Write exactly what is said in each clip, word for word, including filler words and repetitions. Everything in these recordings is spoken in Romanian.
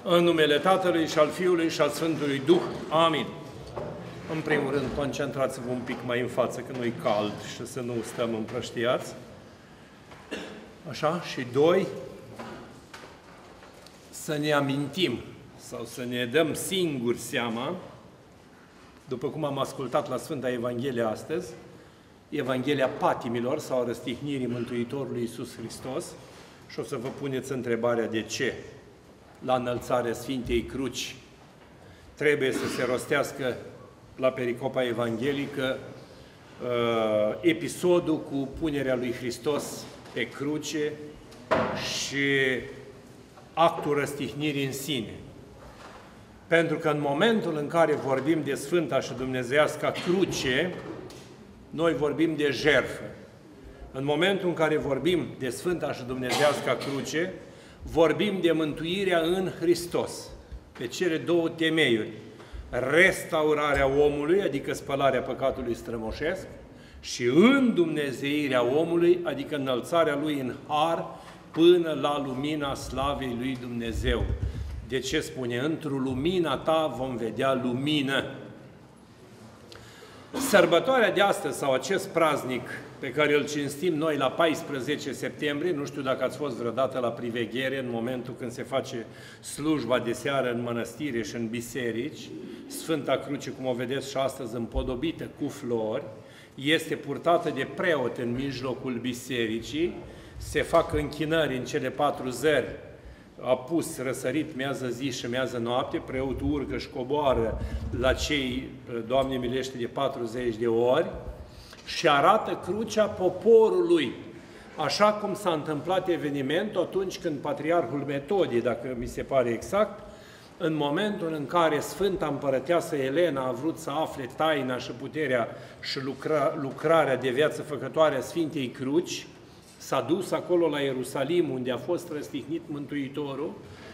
În numele Tatălui și al Fiului și al Sfântului Duh. Amin. În primul rând, concentrați-vă un pic mai în față, că nu-i cald și să nu stăm împrăștiați. Așa? Și doi, să ne amintim sau să ne dăm singuri seama, după cum am ascultat la Sfânta Evanghelie astăzi, Evanghelia patimilor sau răstihnirii Mântuitorului Iisus Hristos, și o să vă puneți întrebarea de ce la înălțarea Sfintei Cruci trebuie să se rostească la pericopa evanghelică uh, episodul cu punerea lui Hristos pe cruce și actul răstihnirii în sine. Pentru că în momentul în care vorbim de Sfânta și Dumnezeiasca Cruce, noi vorbim de jertfă. În momentul în care vorbim de Sfânta și Dumnezeiasca Cruce, vorbim de mântuirea în Hristos, pe cele două temeiuri. Restaurarea omului, adică spălarea păcatului strămoșesc, și îndumnezeirea omului, adică înălțarea lui în har până la lumina slavei lui Dumnezeu. De ce spune? Într-o lumina ta vom vedea lumină. Sărbătoarea de astăzi sau acest praznic pe care îl cinstim noi la paisprezece septembrie, nu știu dacă ați fost vreodată la priveghere în momentul când se face slujba de seară în mănăstire și în biserici, Sfânta Cruce, cum o vedeți și astăzi, împodobită cu flori, este purtată de preot în mijlocul bisericii, se fac închinări în cele patru zări, apus, răsărit, miază zi și miază noapte, preotul urcă și coboară la cei, Doamne milește, de patruzeci de ori și arată crucea poporului. Așa cum s-a întâmplat evenimentul atunci când Patriarhul Metodie, dacă mi se pare exact, în momentul în care Sfânta Împărăteasă Elena a vrut să afle taina și puterea și lucra, lucrarea de viață făcătoare a Sfintei Cruci, s-a dus acolo la Ierusalim, unde a fost răstihnit Mântuitorul,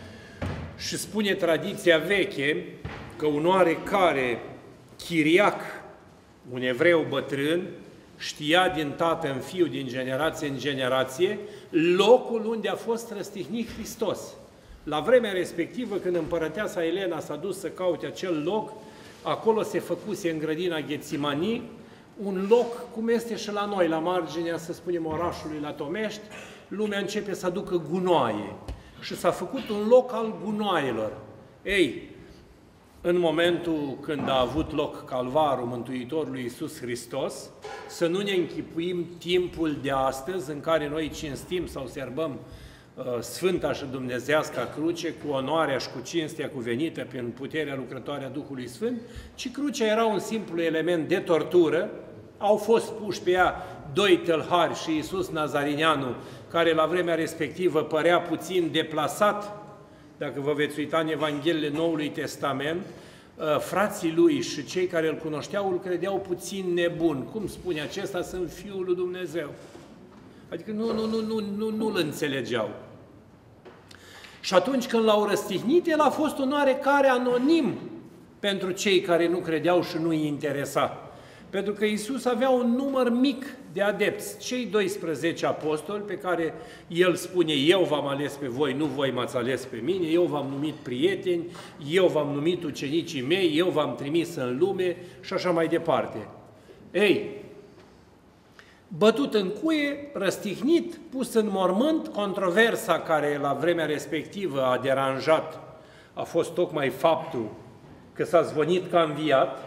și spune tradiția veche că un oarecare chiriac, un evreu bătrân, știa din tată în fiu, din generație în generație, locul unde a fost răstihnit Hristos. La vremea respectivă, când împărăteasa Elena s-a dus să caute acel loc, acolo se făcuse în grădina Ghețimanii, un loc cum este și la noi, la marginea, să spunem, orașului la Tomești, lumea începe să aducă gunoaie. Și s-a făcut un loc al gunoaielor. Ei, în momentul când a avut loc Calvarul Mântuitorului Iisus Hristos, să nu ne închipuim timpul de astăzi în care noi cinstim sau serbăm uh, Sfânta și Dumnezeiasca Cruce cu onoarea și cu cinstea cuvenită prin puterea lucrătoare a Duhului Sfânt, ci crucea era un simplu element de tortură. Au fost puși pe ea doi tâlhari și Iisus Nazarineanu, care la vremea respectivă părea puțin deplasat. Dacă vă veți uita în Evangheliile Noului Testament, frații lui și cei care îl cunoșteau îl credeau puțin nebun. Cum spune acesta? Sunt Fiul lui Dumnezeu. Adică nu, nu, nu, nu, nu, nu-l înțelegeau. Și atunci când l-au răstihnit, el a fost un oarecare anonim pentru cei care nu credeau și nu-i interesa. Pentru că Iisus avea un număr mic de adepți, cei doisprezece apostoli pe care El spune, eu v-am ales pe voi, nu voi m-ați ales pe mine, eu v-am numit prieteni, eu v-am numit ucenicii mei, eu v-am trimis în lume și așa mai departe. Ei, bătut în cuie, răstihnit, pus în mormânt, controversa care la vremea respectivă a deranjat a fost tocmai faptul că s-a zvonit că a înviat.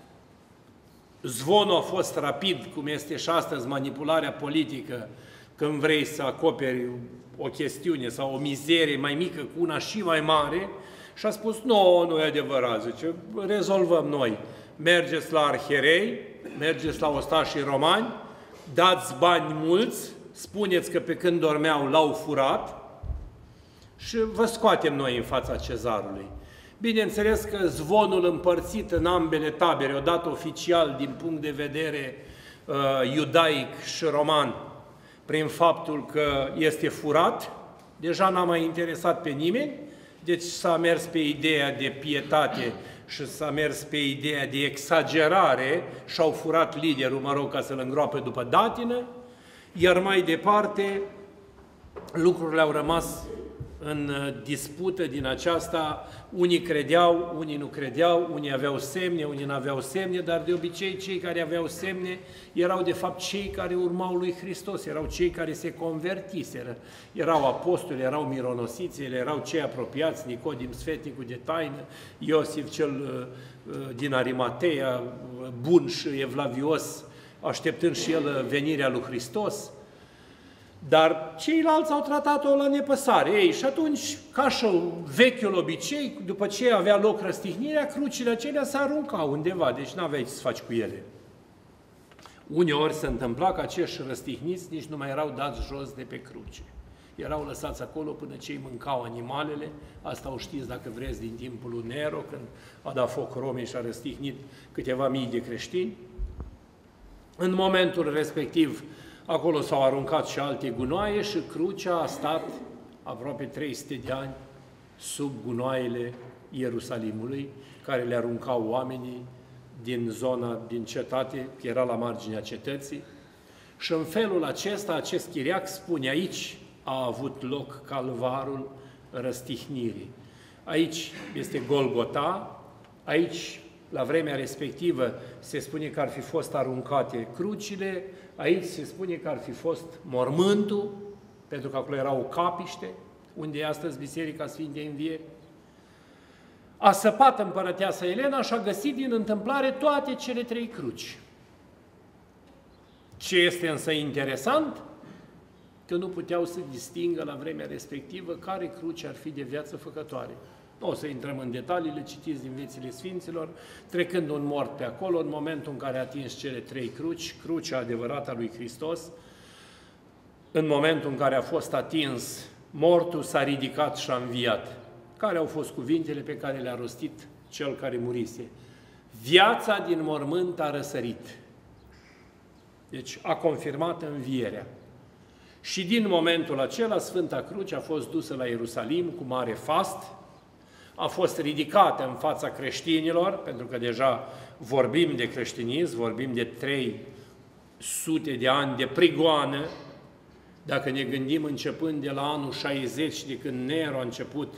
Zvonul a fost rapid, cum este și astăzi manipularea politică, când vrei să acoperi o chestiune sau o mizerie mai mică cu una și mai mare, și a spus, nu, nu e adevărat, zice, rezolvăm noi. Mergeți la arhierei, mergeți la ostașii romani, dați bani mulți, spuneți că pe când dormeau l-au furat și vă scoatem noi în fața cezarului. Bineînțeles că zvonul împărțit în ambele tabere, odată oficial din punct de vedere uh, iudaic și roman, prin faptul că este furat, deja n-a mai interesat pe nimeni, deci s-a mers pe ideea de pietate și s-a mers pe ideea de exagerare și au furat liderul, mă rog, ca să-l îngroape după datină, iar mai departe lucrurile au rămas în dispută din aceasta, unii credeau, unii nu credeau, unii aveau semne, unii nu aveau semne, dar de obicei cei care aveau semne erau de fapt cei care urmau lui Hristos, erau cei care se convertiseră, erau apostoli, erau mironosițele, erau cei apropiați, Nicodim sfetnicul de taină, Iosif cel din Arimatea, bun și evlavios, așteptând și el venirea lui Hristos. Dar ceilalți au tratat-o la nepăsare. Ei, și atunci, ca și vechiul obicei, după ce avea loc răstihnirea, crucile acelea se aruncau undeva, deci n-aveai ce să faci cu ele. Uneori se întâmpla că acești răstihniți nici nu mai erau dați jos de pe cruce. Erau lăsați acolo până ce îi mâncau animalele. Asta o știți, dacă vreți, din timpul lui Nero, când a dat foc Romei și a răstihnit câteva mii de creștini. În momentul respectiv, acolo s-au aruncat și alte gunoaie și crucea a stat aproape trei sute de ani sub gunoaiele Ierusalimului, care le aruncau oamenii din zona, din cetate, că era la marginea cetății. Și în felul acesta, acest chiriac spune, aici a avut loc calvarul răstihnirii. Aici este Golgota, aici, la vremea respectivă, se spune că ar fi fost aruncate crucile, aici se spune că ar fi fost mormântul, pentru că acolo era o capiște, unde e astăzi Biserica Sfintei Învieri. A săpat împărăteasa Elena și a găsit din întâmplare toate cele trei cruci. Ce este însă interesant? Că nu puteau să distingă la vremea respectivă care cruce ar fi de viață făcătoare. Nu o să intrăm în detaliile, citiți din Viețile Sfinților, trecând un mort pe acolo, în momentul în care a atins cele trei cruci, crucea adevărată a lui Hristos, în momentul în care a fost atins, mortul s-a ridicat și a înviat. Care au fost cuvintele pe care le-a rostit cel care murise? Viața din mormânt a răsărit. Deci a confirmat învierea. Și din momentul acela, Sfânta Cruce a fost dusă la Ierusalim cu mare fast, a fost ridicată în fața creștinilor, pentru că deja vorbim de creștinism, vorbim de trei sute de ani de prigoană. Dacă ne gândim începând de la anul șaizeci, de când Nero a început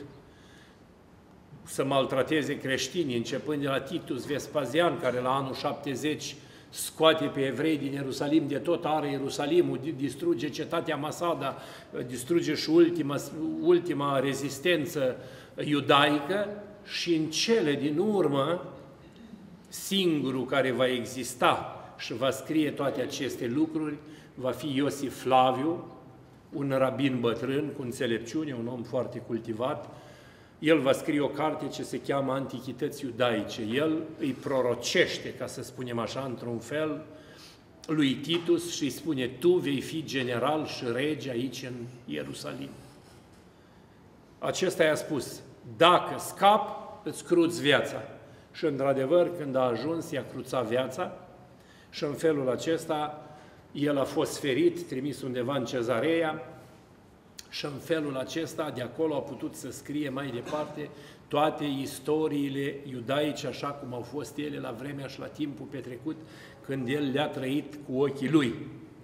să maltrateze creștinii, începând de la Titus Vespasian, care la anul șaptezeci scoate pe evrei din Ierusalim, de tot are Ierusalimul, distruge cetatea Masada, distruge și ultima, ultima rezistență iudaică și în cele din urmă, singurul care va exista și va scrie toate aceste lucruri va fi Iosif Flaviu, un rabin bătrân cu înțelepciune, un om foarte cultivat. El va scrie o carte ce se cheamă Antichități Iudaice. El îi prorocește, ca să spunem așa, într-un fel, lui Titus și îi spune, tu vei fi general și rege aici în Ierusalim. Acesta i-a spus, dacă scap, îți cruți viața. Și într-adevăr, când a ajuns, i-a cruțat viața și în felul acesta el a fost ferit, trimis undeva în Cezarea și în felul acesta, de acolo a putut să scrie mai departe toate istoriile iudaice, așa cum au fost ele la vremea și la timpul petrecut, când el le-a trăit cu ochii lui.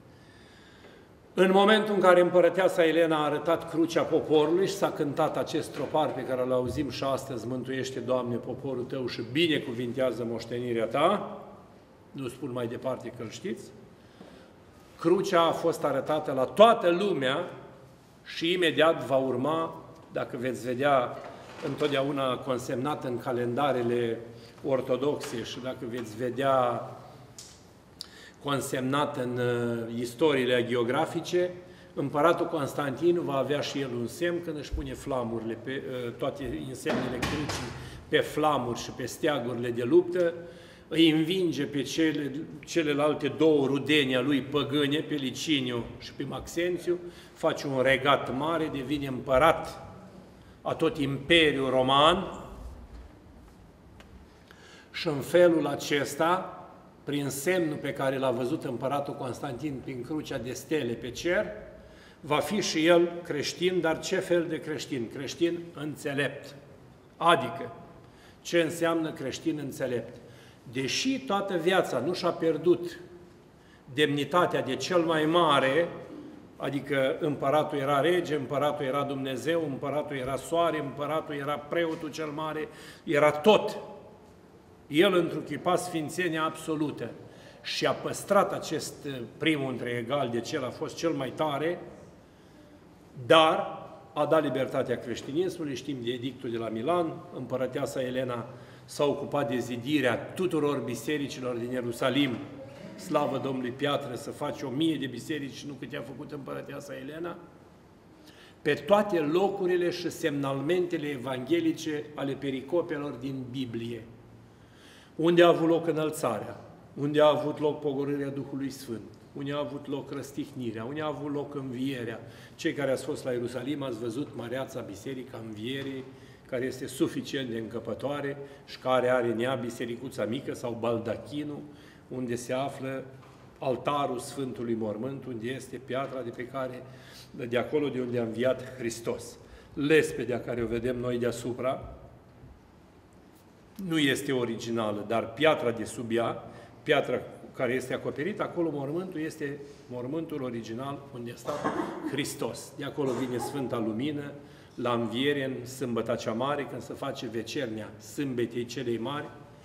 În momentul în care împărăteasa Elena a arătat crucea poporului și s-a cântat acest tropar pe care îl auzim și astăzi, mântuiește, Doamne, poporul Tău și binecuvintează moștenirea Ta, nu spun mai departe că îl știți, crucea a fost arătată la toată lumea și imediat va urma, dacă veți vedea întotdeauna consemnat în calendarele ortodoxe și dacă veți vedea consemnat în uh, istoriile geografice, împăratul Constantin va avea și el un semn când își pune flamurile, pe, uh, toate insemnele crucii pe flamuri și pe steagurile de luptă, îi învinge pe cele, celelalte două rudenii a lui păgâne, pe Liciniu și pe Maxențiu, face un regat mare, devine împărat a tot Imperiul Roman și în felul acesta, prin semnul pe care l-a văzut împăratul Constantin prin crucea de stele pe cer, va fi și el creștin, dar ce fel de creștin? Creștin înțelept. Adică, ce înseamnă creștin înțelept? Deși toată viața nu și-a pierdut demnitatea de cel mai mare, adică împăratul era rege, împăratul era Dumnezeu, împăratul era soare, împăratul era preotul cel mare, era tot. El întruchipa sfințenia absolută și a păstrat acest primul între egal, de ce el a fost cel mai tare, dar a dat libertatea creștinismului, știm de edictul de la Milan, împărăteasa Elena s-a ocupat de zidirea tuturor bisericilor din Ierusalim, slavă Domnului, piatră, să faci o mie de biserici, nu câte a făcut împărăteasa Elena, pe toate locurile și semnalmentele evanghelice ale pericopelor din Biblie, unde a avut loc înălțarea, unde a avut loc pogorârea Duhului Sfânt, unde a avut loc răstihnirea, unde a avut loc învierea. Cei care ați fost la Ierusalim ați văzut măreața Biserica Învierii, care este suficient de încăpătoare și care are în ea bisericuța mică sau baldachinul, unde se află altarul Sfântului Mormânt, unde este piatra de pe care, de acolo de unde a înviat Hristos. Lespedea care o vedem noi deasupra nu este originală, dar piatra de sub ea, piatra care este acoperită, acolo mormântul este mormântul original unde a stat Hristos. De acolo vine Sfânta Lumină, la înviere, în sâmbăta cea mare, când se face vecernia sâmbetei celei mari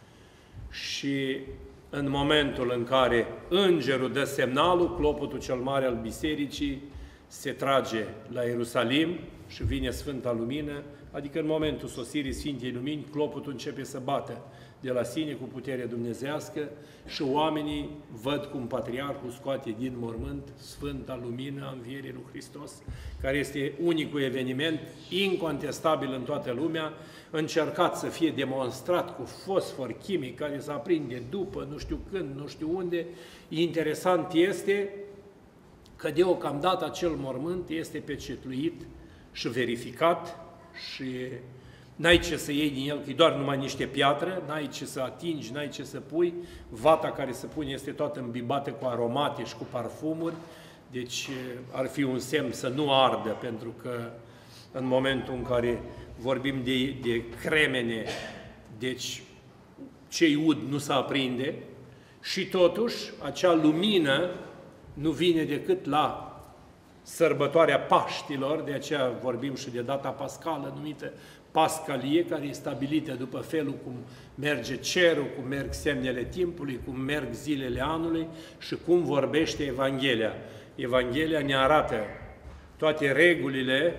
și în momentul în care îngerul dă semnalul, clopotul cel mare al bisericii se trage la Ierusalim și vine Sfânta Lumină, adică în momentul sosirii Sfintei Lumini, clopotul începe să bată de la sine cu putere dumnezească și oamenii văd cum Patriarhul scoate din mormânt Sfânta Lumină a Învierii lui Hristos, care este unicul eveniment incontestabil în toată lumea, încercat să fie demonstrat cu fosfor chimic care se aprinde după, nu știu când, nu știu unde. Interesant este că deocamdată acel mormânt este pecetluit și verificat și n-ai ce să iei din el, că e doar numai niște piatră, n-ai ce să atingi, n-ai ce să pui. Vata care se pune este toată îmbibată cu aromate și cu parfumuri, deci ar fi un semn să nu ardă, pentru că în momentul în care vorbim de, de cremene, deci ce-i ud nu se aprinde și totuși acea lumină nu vine decât la sărbătoarea Paștilor, de aceea vorbim și de data pascală numită Pascalie, care e stabilită după felul cum merge cerul, cum merg semnele timpului, cum merg zilele anului și cum vorbește Evanghelia. Evanghelia ne arată toate regulile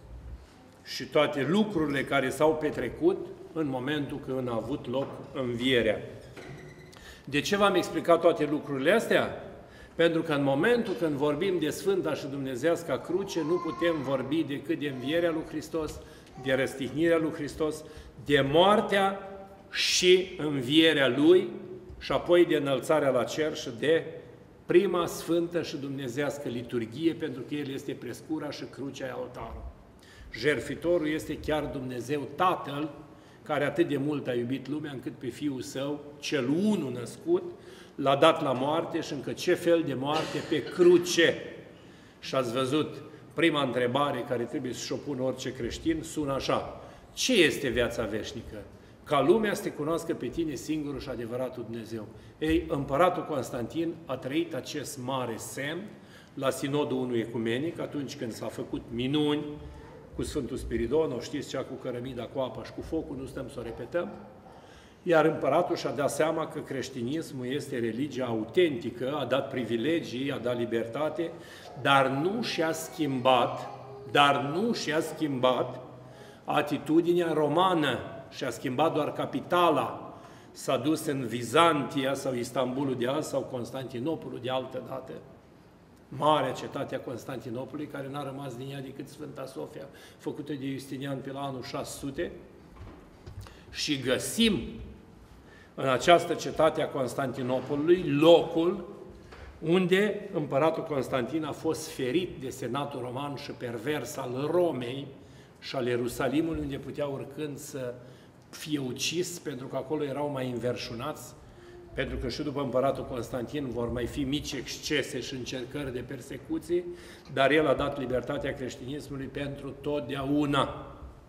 și toate lucrurile care s-au petrecut în momentul când a avut loc învierea. De ce v-am explicat toate lucrurile astea? Pentru că în momentul când vorbim de Sfânta și Dumnezeasca Cruce, nu putem vorbi decât de învierea lui Hristos, de răstihnirea lui Hristos, de moartea și învierea Lui și apoi de înălțarea la cer și de prima Sfântă și Dumnezească liturghie, pentru că El este prescura și crucea e altarul. Jertfitorul este chiar Dumnezeu Tatăl, care atât de mult a iubit lumea, încât pe Fiul Său, cel unu născut, l-a dat la moarte și încă ce fel de moarte? Pe cruce. Și ați văzut, prima întrebare care trebuie să-și o pună orice creștin sună așa: ce este viața veșnică? Ca lumea să te cunoască pe tine singurul și adevăratul Dumnezeu. Ei, împăratul Constantin a trăit acest mare semn la Sinodul unu Ecumenic, atunci când s-a făcut minuni cu Sfântul Spiridon, o știți, cea cu cărămida, cu apa și cu focul, nu stăm să o repetăm. Iar împăratul și-a dat seama că creștinismul este religia autentică, a dat privilegii, a dat libertate, dar nu și-a schimbat, dar nu și-a schimbat atitudinea romană, și-a schimbat doar capitala. S-a dus în Vizantia sau Istanbulul de azi sau Constantinopolul de altă dată. Marea cetate a Constantinopolului, care n-a rămas din ea decât Sfânta Sofia, făcută de Justinian pe la anul șase sute. Și găsim în această cetate a Constantinopolului locul unde împăratul Constantin a fost ferit de senatul roman și pervers al Romei și al Ierusalimului, unde putea urcând să fie ucis, pentru că acolo erau mai înverșunați, pentru că și după împăratul Constantin vor mai fi mici excese și încercări de persecuții, dar el a dat libertatea creștinismului pentru totdeauna.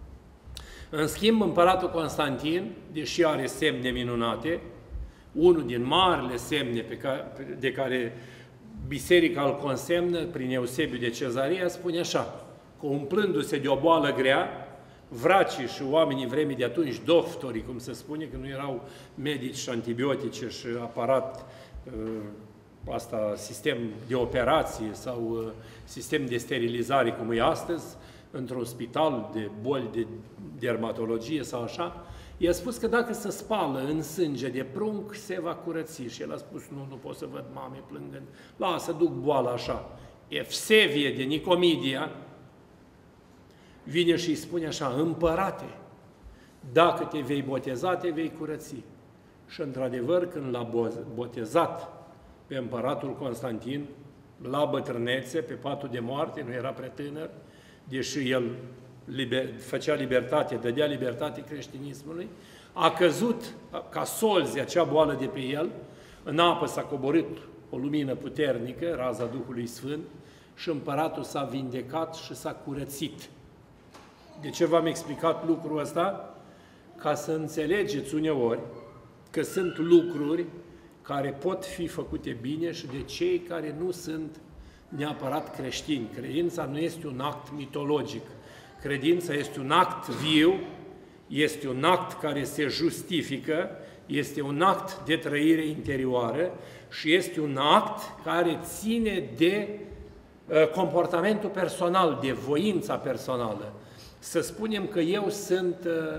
În schimb, împăratul Constantin, deși are semne minunate, unul din marile semne pe care, de care biserica îl consemnă, prin Eusebiu de Cezaria, spune așa, că umplându-se de o boală grea, vracii și oamenii vremii de atunci, doctorii, cum se spune, că nu erau medici și antibiotice și aparat, asta, sistem de operație sau sistem de sterilizare, cum e astăzi, într-un spital de boli de dermatologie sau așa, i-a spus că dacă se spală în sânge de prunc, se va curăți. Și el a spus, nu, nu pot să văd mame plângând. Lasă, duc boala așa. Evsevie de Nicomedia vine și îi spune așa, împărate, dacă te vei boteza, te vei curăți. Și într-adevăr, când l-a botezat pe împăratul Constantin, la bătrânețe, pe patul de moarte, nu era prea tânăr, deși el liber, făcea libertate, dădea libertate creștinismului, a căzut ca solzi acea boală de pe el, în apă s-a coborât o lumină puternică, raza Duhului Sfânt, și împăratul s-a vindecat și s-a curățit. De ce v-am explicat lucrul ăsta? Ca să înțelegeți uneori că sunt lucruri care pot fi făcute bine și de cei care nu sunt neapărat creștini. Credința nu este un act mitologic. Credința este un act viu, este un act care se justifică, este un act de trăire interioară și este un act care ține de uh, comportamentul personal, de voința personală. Să spunem că eu sunt uh,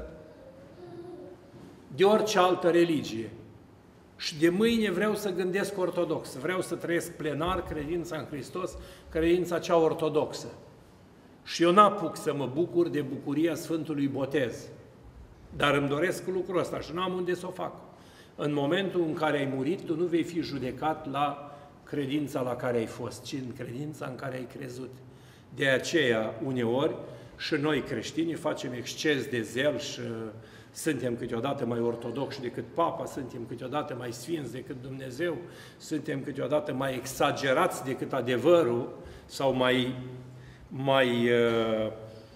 de orice altă religie și de mâine vreau să gândesc ortodox, vreau să trăiesc plenar credința în Hristos, credința cea ortodoxă. Și eu n-apuc să mă bucur de bucuria Sfântului Botez, dar îmi doresc lucrul ăsta și n-am unde să o fac. În momentul în care ai murit, tu nu vei fi judecat la credința la care ai fost, ci în credința în care ai crezut. De aceea, uneori, și noi creștinii facem exces de zel și suntem câteodată mai ortodoxi decât Papa, suntem câteodată mai sfinți decât Dumnezeu, suntem câteodată mai exagerați decât adevărul sau mai, mai uh,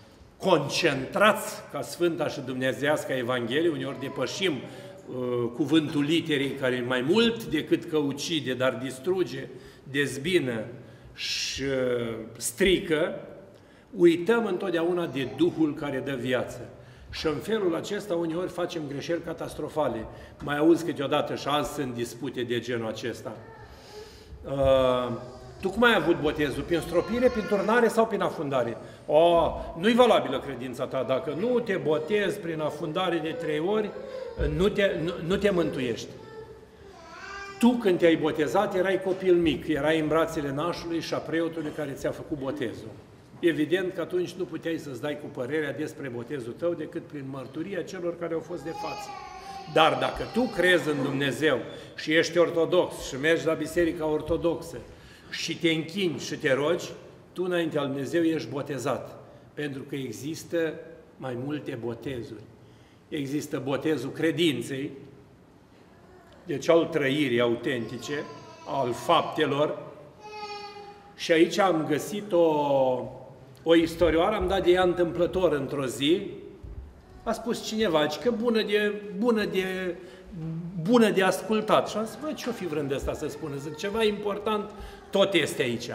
concentrați ca Sfânta și Dumnezeiasca Evanghelie, uneori depășim uh, cuvântul literei care e mai mult decât că ucide, dar distruge, dezbină și uh, strică, uităm întotdeauna de Duhul care dă viață. Și în felul acesta uneori facem greșeli catastrofale. Mai auzi câteodată și azi sunt dispute de genul acesta. Uh, tu cum ai avut botezul? Prin stropire, prin turnare sau prin afundare? Oh, nu-i valabilă credința ta. Dacă nu te botezi prin afundare de trei ori, nu te, nu, nu te mântuiești. Tu când te-ai botezat erai copil mic, erai în brațele nașului și a preotului care ți-a făcut botezul. Evident că atunci nu puteai să-ți dai cu părerea despre botezul tău decât prin mărturia celor care au fost de față. Dar dacă tu crezi în Dumnezeu și ești ortodox și mergi la biserica ortodoxă și te închini și te rogi, tu înaintea lui Dumnezeu ești botezat. Pentru că există mai multe botezuri. Există botezul credinței, deci al trăirii autentice, al faptelor. Și aici am găsit o, o istorioară, am dat de ea întâmplător într-o zi, a spus cineva, că bună de, bună de, bună de ascultat. Și am zis, băi, ce-o fi vrând de asta să spună? Zic, ceva important tot este aici.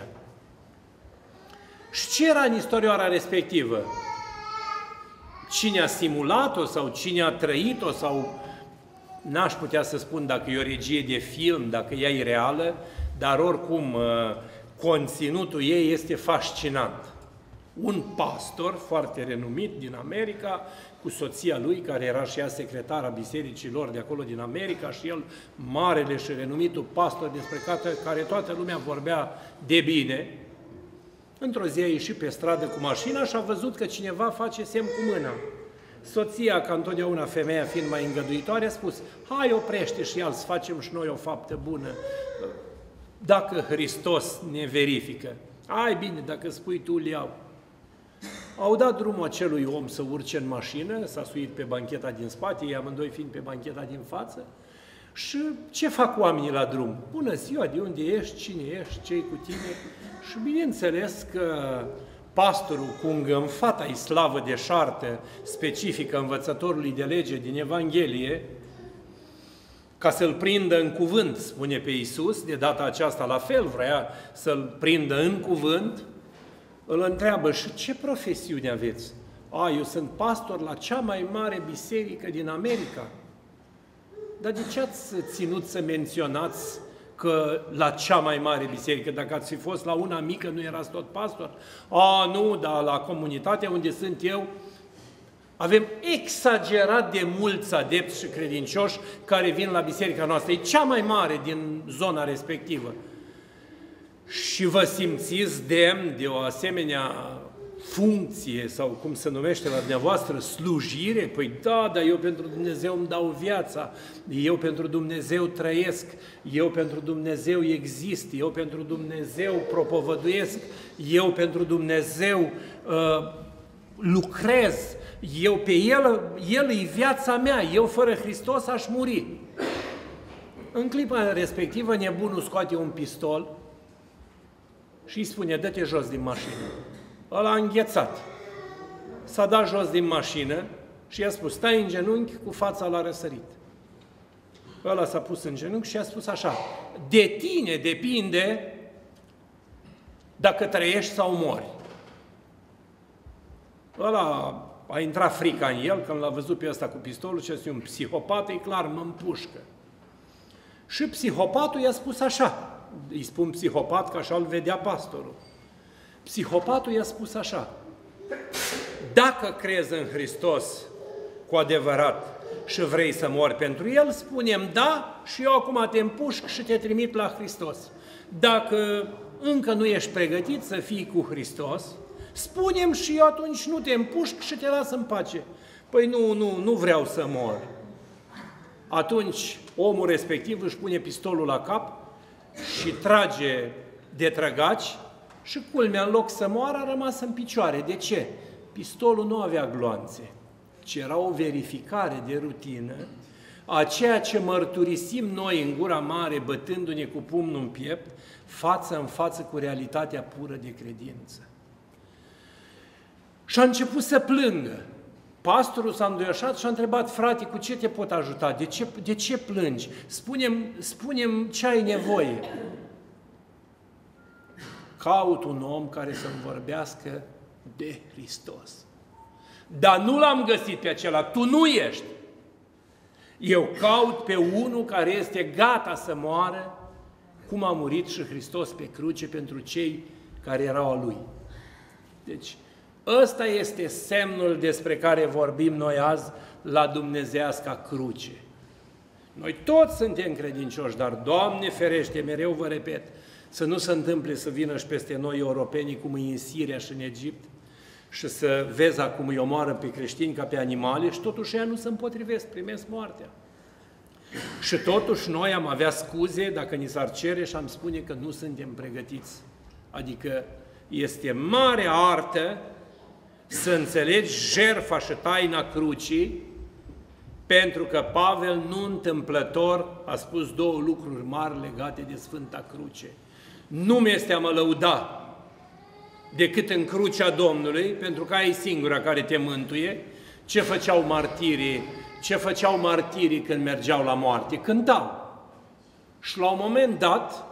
Și ce era în istorioara respectivă? Cine a simulat-o sau cine a trăit-o sau... N-aș putea să spun dacă e o regie de film, dacă ea e reală, dar oricum conținutul ei este fascinant. Un pastor foarte renumit din America, cu soția lui, care era și ea secretara bisericilor de acolo din America, și el, marele și renumitul pastor despre care toată lumea vorbea de bine, într-o zi a ieșit pe stradă cu mașina și a văzut că cineva face semn cu mâna. Soția, ca întotdeauna femeia fiind mai îngăduitoare, a spus, hai oprește și el să facem și noi o faptă bună, dacă Hristos ne verifică. Ai bine, dacă spui tu, îl iau. Au dat drumul acelui om să urce în mașină, s-a suit pe bancheta din spate, ei amândoi fiind pe bancheta din față. Și ce fac oamenii la drum? Bună ziua, de unde ești, cine ești, ce-i cu tine? Și bineînțeles că pastorul, cu îngânfata islavă de șartă specifică învățătorului de lege din Evanghelie, ca să-l prindă în cuvânt, spune pe Iisus, de data aceasta la fel vrea să-l prindă în cuvânt, îl întreabă: și ce profesiune aveți? A, eu sunt pastor la cea mai mare biserică din America. Dar de ce ați ținut să menționați că la cea mai mare biserică? Dacă ați fi fost la una mică, nu erați tot pastor? A, nu, dar la comunitatea unde sunt eu, avem exagerat de mulți adepți și credincioși care vin la biserica noastră. E cea mai mare din zona respectivă. Și vă simțiți demn de o asemenea funcție, sau cum se numește la dumneavoastră, slujire? Păi da, dar eu pentru Dumnezeu îmi dau viața, eu pentru Dumnezeu trăiesc, eu pentru Dumnezeu exist, eu pentru Dumnezeu propovăduiesc, eu pentru Dumnezeu uh, lucrez, eu pe El, El e viața mea, eu fără Hristos aș muri. În clipa respectivă, nebunul scoate un pistol și îi spune: dă-te jos din mașină. Ăla a înghețat. S-a dat jos din mașină și i-a spus: stai în genunchi cu fața la răsărit. Ăla s-a pus în genunchi și i-a spus așa: de tine depinde dacă trăiești sau mori. Ăla a intrat frica în el când l-a văzut pe ăsta cu pistolul și a zis: un psihopat, e clar, mă împușcă. Și psihopatul i-a spus așa, îi spun psihopat că așa îl vedea pastorul. Psihopatul i-a spus așa: dacă crezi în Hristos cu adevărat și vrei să mori pentru El, spune-mi da și eu acum te împușc și te trimit la Hristos. Dacă încă nu ești pregătit să fii cu Hristos, spune-mi și eu atunci nu te împușc și te las în pace. Păi nu, nu, nu vreau să mor. Atunci omul respectiv își pune pistolul la cap și trage de trăgaci și, culmea, în loc să moară, a rămas în picioare. De ce? Pistolul nu avea gloanțe, ci era o verificare de rutină a ceea ce mărturisim noi în gura mare, bătându-ne cu pumnul în piept, față în față cu realitatea pură de credință. Și a început să plângă. Pastorul s-a înduioșat și a întrebat: frate, cu ce te pot ajuta? De ce, de ce plângi? Spune-mi, spune-mi ce ai nevoie. Caut un om care să-mi vorbească de Hristos. Dar nu l-am găsit pe acela, tu nu ești. Eu caut pe unul care este gata să moară, cum a murit și Hristos pe cruce pentru cei care erau a Lui. Deci, ăsta este semnul despre care vorbim noi azi la dumnezeiasca cruce. Noi toți suntem credincioși, dar, Doamne ferește, mereu vă repet, să nu se întâmple să vină și peste noi europenii cum e în Siria și în Egipt și să vezi acum îi omoară pe creștini ca pe animale și totuși ea nu se împotrivesc, primesc moartea. Și totuși noi am avea scuze dacă ni s-ar cere și am spune că nu suntem pregătiți. Adică este mare artă să înțelegi jertfa și taina crucii, pentru că Pavel nu întâmplător a spus două lucruri mari legate de Sfânta Cruce. Nu mi-este a mă lăuda decât în crucea Domnului, pentru că ai singura care te mântuie. Ce făceau martirii? Ce făceau martirii când mergeau la moarte? Cântau. Și la un moment dat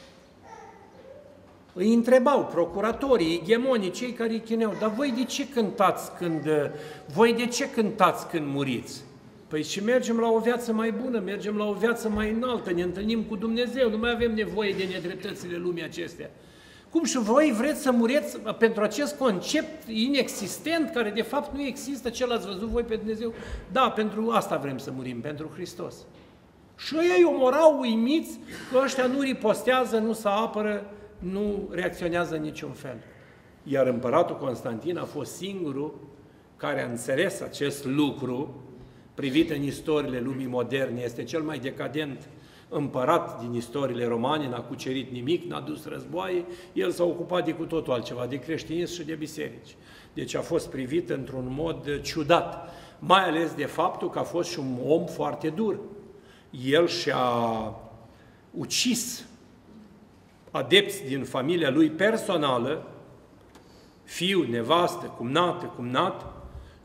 îi întrebau procuratorii, ighemonii, cei care îi chineau: dar voi de ce cântați când, voi de ce cântați când muriți? Păi și mergem la o viață mai bună, mergem la o viață mai înaltă, ne întâlnim cu Dumnezeu, nu mai avem nevoie de nedreptățile lumii acestea. Cum și voi vreți să muriți pentru acest concept inexistent, care de fapt nu există, ce l-ați văzut voi pe Dumnezeu? Da, pentru asta vrem să murim, pentru Hristos. Și ei omorau uimiți că ăștia nu ripostează, nu se apără, nu reacționează în niciun fel. Iar împăratul Constantin a fost singurul care a înțeles acest lucru, privit în istoriile lumii moderne, este cel mai decadent împărat din istoriile romane, n-a cucerit nimic, n-a dus războaie, el s-a ocupat de cu totul altceva, de creștinism și de biserici. Deci a fost privit într-un mod ciudat, mai ales de faptul că a fost și un om foarte dur. El și-a ucis adepți din familia lui personală, fiu, nevastă, cumnată, cumnat,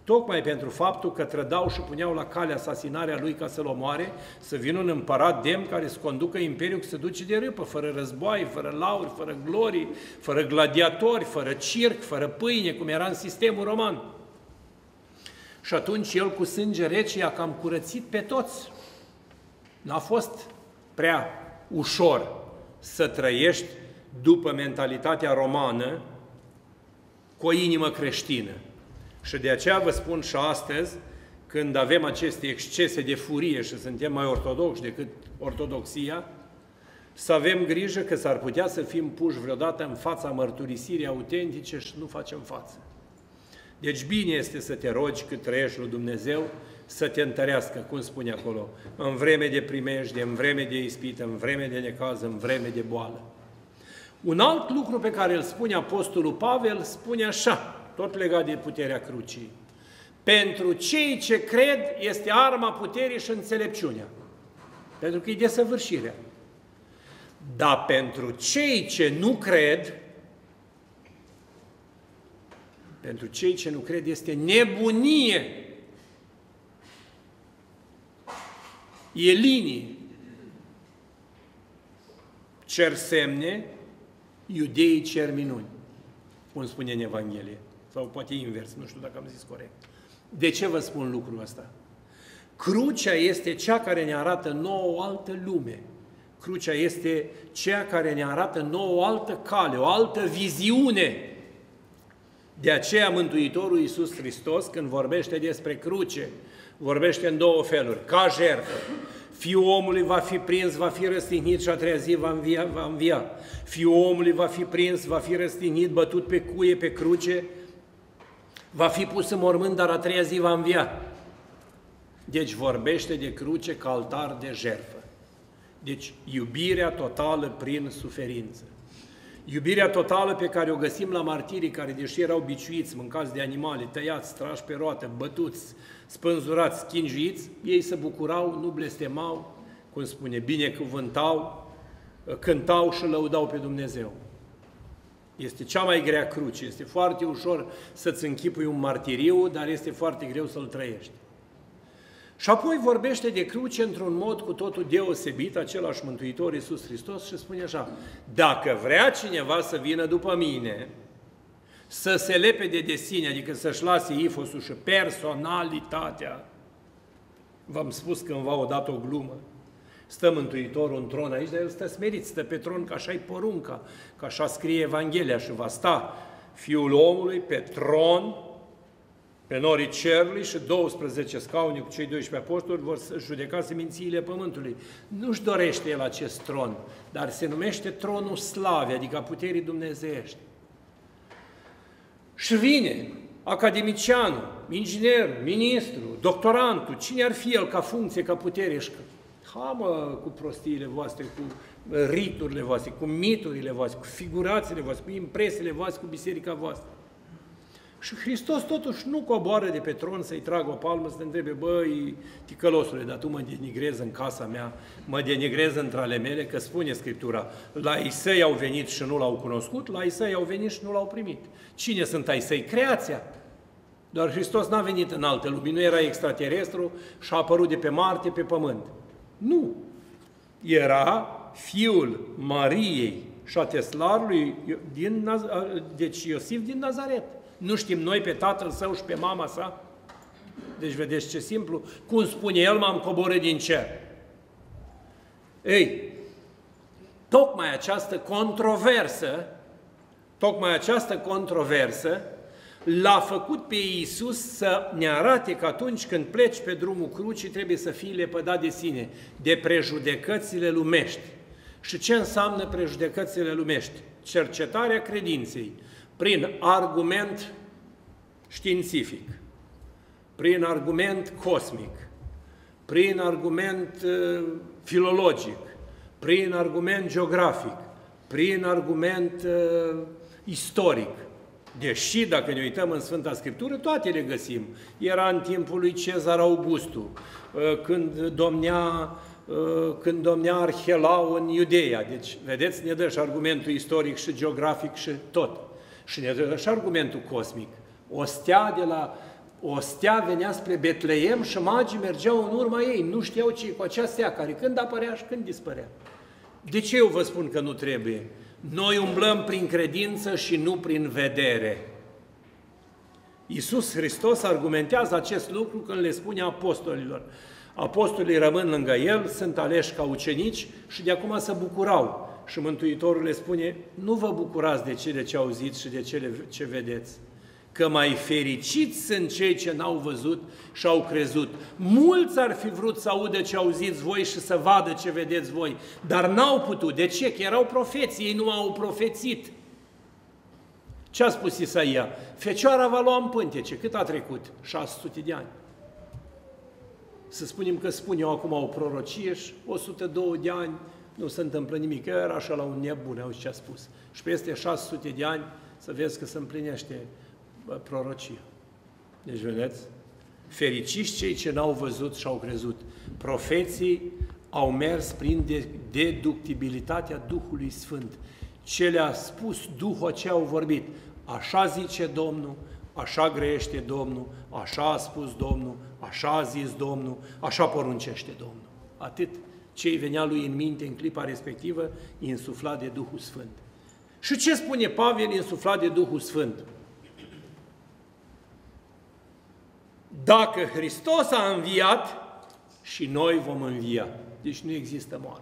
tocmai pentru faptul că trădau și puneau la cale asasinarea lui ca să-l omoare, să vină un împărat demn care să conducă imperiul că se duce de râpă, fără război, fără lauri, fără glorii, fără gladiatori, fără circ, fără pâine, cum era în sistemul roman. Și atunci el cu sânge rece i-a cam curățit pe toți. N-a fost prea ușor să trăiești după mentalitatea romană cu o inimă creștină. Și de aceea vă spun și astăzi, când avem aceste excese de furie și suntem mai ortodoxi decât ortodoxia, să avem grijă că s-ar putea să fim puși vreodată în fața mărturisirii autentice și nu facem față. Deci bine este să te rogi cât trăiești lui Dumnezeu, să te întărească, cum spune acolo, în vreme de primejde, în vreme de ispită, în vreme de necaz, în vreme de boală. Un alt lucru pe care îl spune Apostolul Pavel, spune așa, tot legat de puterea crucii. Pentru cei ce cred este arma puterii și înțelepciunea. Pentru că e desăvârșirea. Dar pentru cei ce nu cred, pentru cei ce nu cred este nebunie. E linie. Cer semne, iudeii cer minuni. Cum spune în Evanghelie. Sau poate invers, nu știu dacă am zis corect. De ce vă spun lucrul ăsta? Crucea este cea care ne arată nouă o altă lume. Crucea este cea care ne arată nouă o altă cale, o altă viziune. De aceea Mântuitorul Iisus Hristos, când vorbește despre cruce, vorbește în două feluri. Ca jertfă. Fiul omului va fi prins, va fi răstignit și a treia zi va învia, va învia. Fiul omului va fi prins, va fi răstignit, bătut pe cuie, pe cruce, va fi pus în mormânt, dar a treia zi va învia. Deci vorbește de cruce ca altar de jertfă. Deci iubirea totală prin suferință. Iubirea totală pe care o găsim la martirii care, deși erau biciuiți, mâncați de animale, tăiați, trași pe roată, bătuți, spânzurați, schingiți, ei se bucurau, nu blestemau, cum spune, binecuvântau, cântau și lăudau pe Dumnezeu. Este cea mai grea cruce, este foarte ușor să-ți închipui un martiriu, dar este foarte greu să-l trăiești. Și apoi vorbește de cruce într-un mod cu totul deosebit, același Mântuitor Iisus Hristos, și spune așa: dacă vrea cineva să vină după mine, să se lepede de sine, adică să-și lase ifosul și personalitatea. V-am spus cândva odată o glumă. Stă Mântuitorul în tron aici, dar el stă smerit, stă pe tron, că așa-i porunca, că așa scrie Evanghelia, și va sta Fiul omului pe tron, pe norii cerului, și douăsprezece scaune cu cei doisprezece apostoli vor judeca semințiile pământului. Nu-și dorește el acest tron, dar se numește tronul slavei, adică a puterii dumnezeiești. Și vine academicianul, inginer, ministru, doctorantul, cine ar fi el ca funcție, ca putere, și ha, mă, cu prostiile voastre, cu riturile voastre, cu miturile voastre, cu figurațiile voastre, cu impresiile voastre, cu biserica voastră. Și Hristos totuși nu coboară de pe tron să-i tragă o palmă, să te întrebe: băi, ticălosule, dar tu mă denigrezi în casa mea, mă denigrezi între ale mele, că spune Scriptura, la ei săi au venit și nu l-au cunoscut, la ei săi au venit și nu l-au primit. Cine sunt ai săi? Creația. Doar Hristos n-a venit în alte lumii, nu era extraterestru și a apărut de pe Marte, pe Pământ. Nu. Era Fiul Mariei și a teslarului, din Naz... deci Iosif din Nazaret. Nu știm noi pe tatăl său și pe mama sa? Deci vedeți ce simplu. Cum spune el, m-am coborât din cer. Ei, tocmai această controversă, tocmai această controversă l-a făcut pe Iisus să ne arate că atunci când pleci pe drumul crucii trebuie să fii lepădat de sine, de prejudecățile lumești. Și ce înseamnă prejudecățile lumești? Cercetarea credinței prin argument științific, prin argument cosmic, prin argument uh, filologic, prin argument geografic, prin argument uh, istoric. Deși, dacă ne uităm în Sfânta Scriptură, toate le găsim. Era în timpul lui Cezar Augustu, uh, când domnea, uh, când domnea Arhelau în Iudeea. Deci, vedeți, ne dă și argumentul istoric și geografic și tot. Și ne dă și argumentul cosmic. O stea de la O stea venea spre Betleem și magii mergeau în urma ei, nu știau ce e cu acea stea, care când apărea și când dispărea. De ce eu vă spun că nu trebuie? Noi umblăm prin credință și nu prin vedere. Iisus Hristos argumentează acest lucru când le spune apostolilor. Apostolii rămân lângă El, sunt aleși ca ucenici și de acum se bucurau. Și Mântuitorul le spune, nu vă bucurați de cele ce auziți și de cele ce vedeți, că mai fericiți sunt cei ce n-au văzut și au crezut. Mulți ar fi vrut să audă ce auziți voi și să vadă ce vedeți voi, dar n-au putut. De ce? Că erau profeți, ei nu au profețit. Ce a spus Isaia? Fecioara va lua în pântece. Cât a trecut? șase sute de ani. Să spunem că spun eu acum o prorocie și o sută doi de ani nu se întâmplă nimic. Eu era așa la un nebun, auzi ce a spus. Și peste șase sute de ani să vezi că se împlinește prorocia. Deci, vedeți? Fericiți cei ce n-au văzut și au crezut. Profeții au mers prin deductibilitatea Duhului Sfânt. Ce le-a spus Duhul ce au vorbit. Așa zice Domnul, așa grește Domnul, așa a spus Domnul, așa a zis Domnul, așa poruncește Domnul. Atât ce îi venea lui în minte în clipa respectivă, insuflat de Duhul Sfânt. Și ce spune Pavel insuflat de Duhul Sfânt? Dacă Hristos a înviat, și noi vom învia. Deci nu există moarte.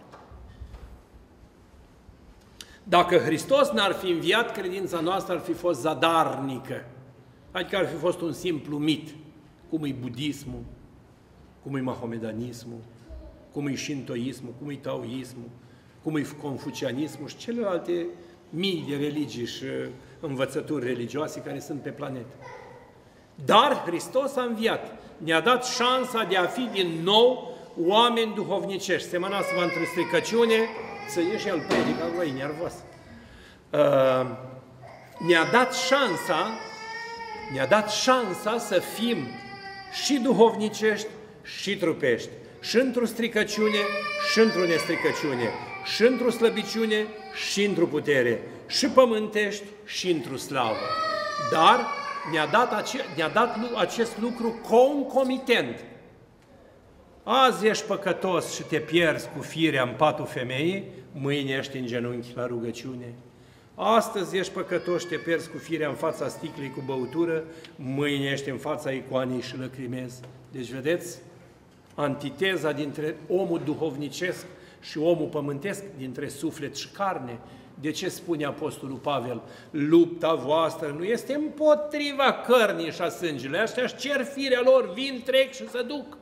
Dacă Hristos n-ar fi înviat, credința noastră ar fi fost zadarnică. Adică ar fi fost un simplu mit. Cum e budismul, cum e mahomedanismul, cum e șintoismul, cum e taoismul, cum e confucianismul și celelalte mii de religii și învățături religioase care sunt pe planetă. Dar Hristos a înviat. Ne-a dat șansa de a fi din nou oameni duhovnicești. Semănați-vă într-o stricăciune, să ieși el predica, voi, nervos. Uh, ne-a dat șansa, ne-a dat șansa să fim și duhovnicești și trupești. Și într-o stricăciune, și într-o nestricăciune. Și într-o slăbiciune, și într-o putere. Și pământești, și într-o slavă. Dar ne-a dat, ace ne-a dat acest lucru concomitent. Azi ești păcătos și te pierzi cu firea în patul femeii, mâine ești în genunchi la rugăciune. Astăzi ești păcătos și te pierzi cu firea în fața sticlei cu băutură, mâine ești în fața icoanei și lăcrimezi. Deci, vedeți, antiteza dintre omul duhovnicesc și omul pământesc, dintre suflet și carne. De ce spune Apostolul Pavel? Lupta voastră nu este împotriva cărnii și a sângelui. Aștia își cer firea lor, vin, trec și se duc.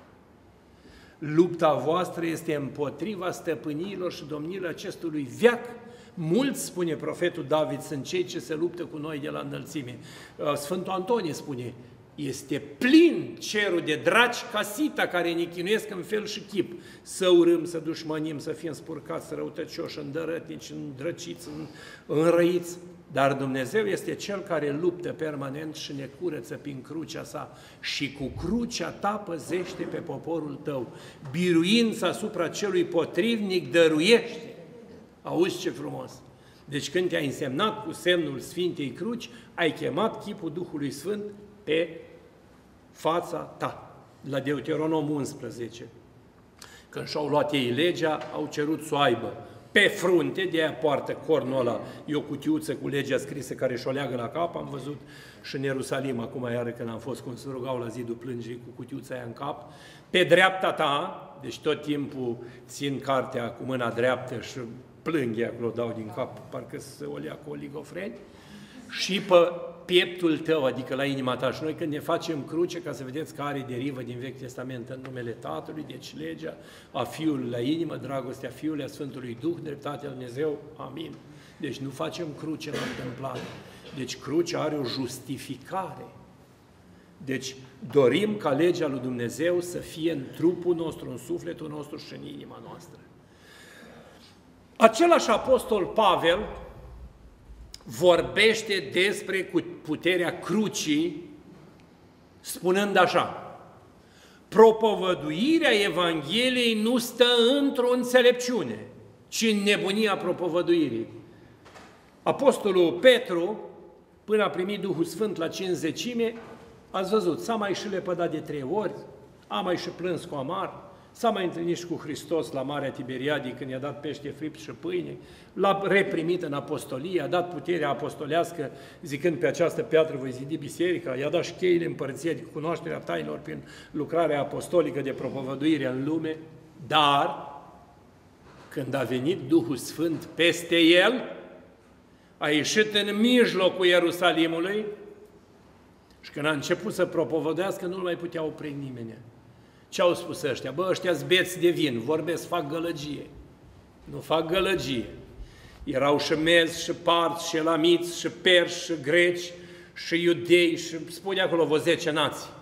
Lupta voastră este împotriva stăpâniilor și domniilor acestui veac. Mulți, spune profetul David, sunt cei ce se luptă cu noi de la înălțime. Sfântul Antonie spune, este plin cerul de draci ca sita care ne chinuiesc în fel și chip. Să urâm, să dușmănim, să fim spurcați, să răutăcioși, îndărătnici, îndrăciți, înrăiți. Dar Dumnezeu este Cel care luptă permanent și ne curăță prin crucea sa. Și cu crucea ta păzește pe poporul tău. Biruința asupra celui potrivnic dăruiește. Auzi ce frumos! Deci când te-ai însemnat cu semnul Sfintei Cruci, ai chemat chipul Duhului Sfânt pe fața ta. La Deuteronom unsprezece. Când și-au luat ei legea, au cerut să o aibă. Pe frunte, de aia poartă cornul ăla, e o cutiuță cu legea scrisă care și-o leagă la cap, am văzut și în Ierusalim, acum iară când am fost, cum se rugau la zidul plângii cu cutiuța aia în cap. Pe dreapta ta, deci tot timpul țin cartea cu mâna dreaptă și plânghe acolo, dau din cap, parcă se o lea cu oligofreni, și pe pieptul tău, adică la inima ta. Și noi când ne facem cruce, ca să vedeți că are derivă din Vechiul Testament în numele Tatălui, deci legea a Fiului la inimă, dragostea Fiului, a Sfântului Duh, dreptatea lui Dumnezeu, amin. Deci nu facem cruce la întâmplare. Deci crucea are o justificare. Deci dorim ca legea lui Dumnezeu să fie în trupul nostru, în sufletul nostru și în inima noastră. Același apostol Pavel vorbește despre puterea crucii, spunând așa: propovăduirea Evangheliei nu stă într-o înțelepciune, ci în nebunia propovăduirii. Apostolul Petru, până a primit Duhul Sfânt la cincizecime, Ați văzut, s-a mai și lepădat de trei ori, a mai și plâns cu amar, s-a mai întâlnit și cu Hristos la Marea Tiberiadii când i-a dat pește fript și pâine, l-a reprimit în apostolie, a dat puterea apostolească, zicând pe această piatră voi zidi biserica, i-a dat și cheile împărăției de cunoașterea tainelor prin lucrarea apostolică de propovăduire în lume, dar când a venit Duhul Sfânt peste el, a ieșit în mijlocul Ierusalimului și când a început să propovădească, nu-l mai putea opri nimeni. Ce au spus ăștia? Bă, ăștia-s beți de vin, vorbesc, fac gălăgie. Nu fac gălăgie. Erau și mezi, și parți, și elamiți, și perși, și greci, și iudei, și spune acolo vreo zece nații.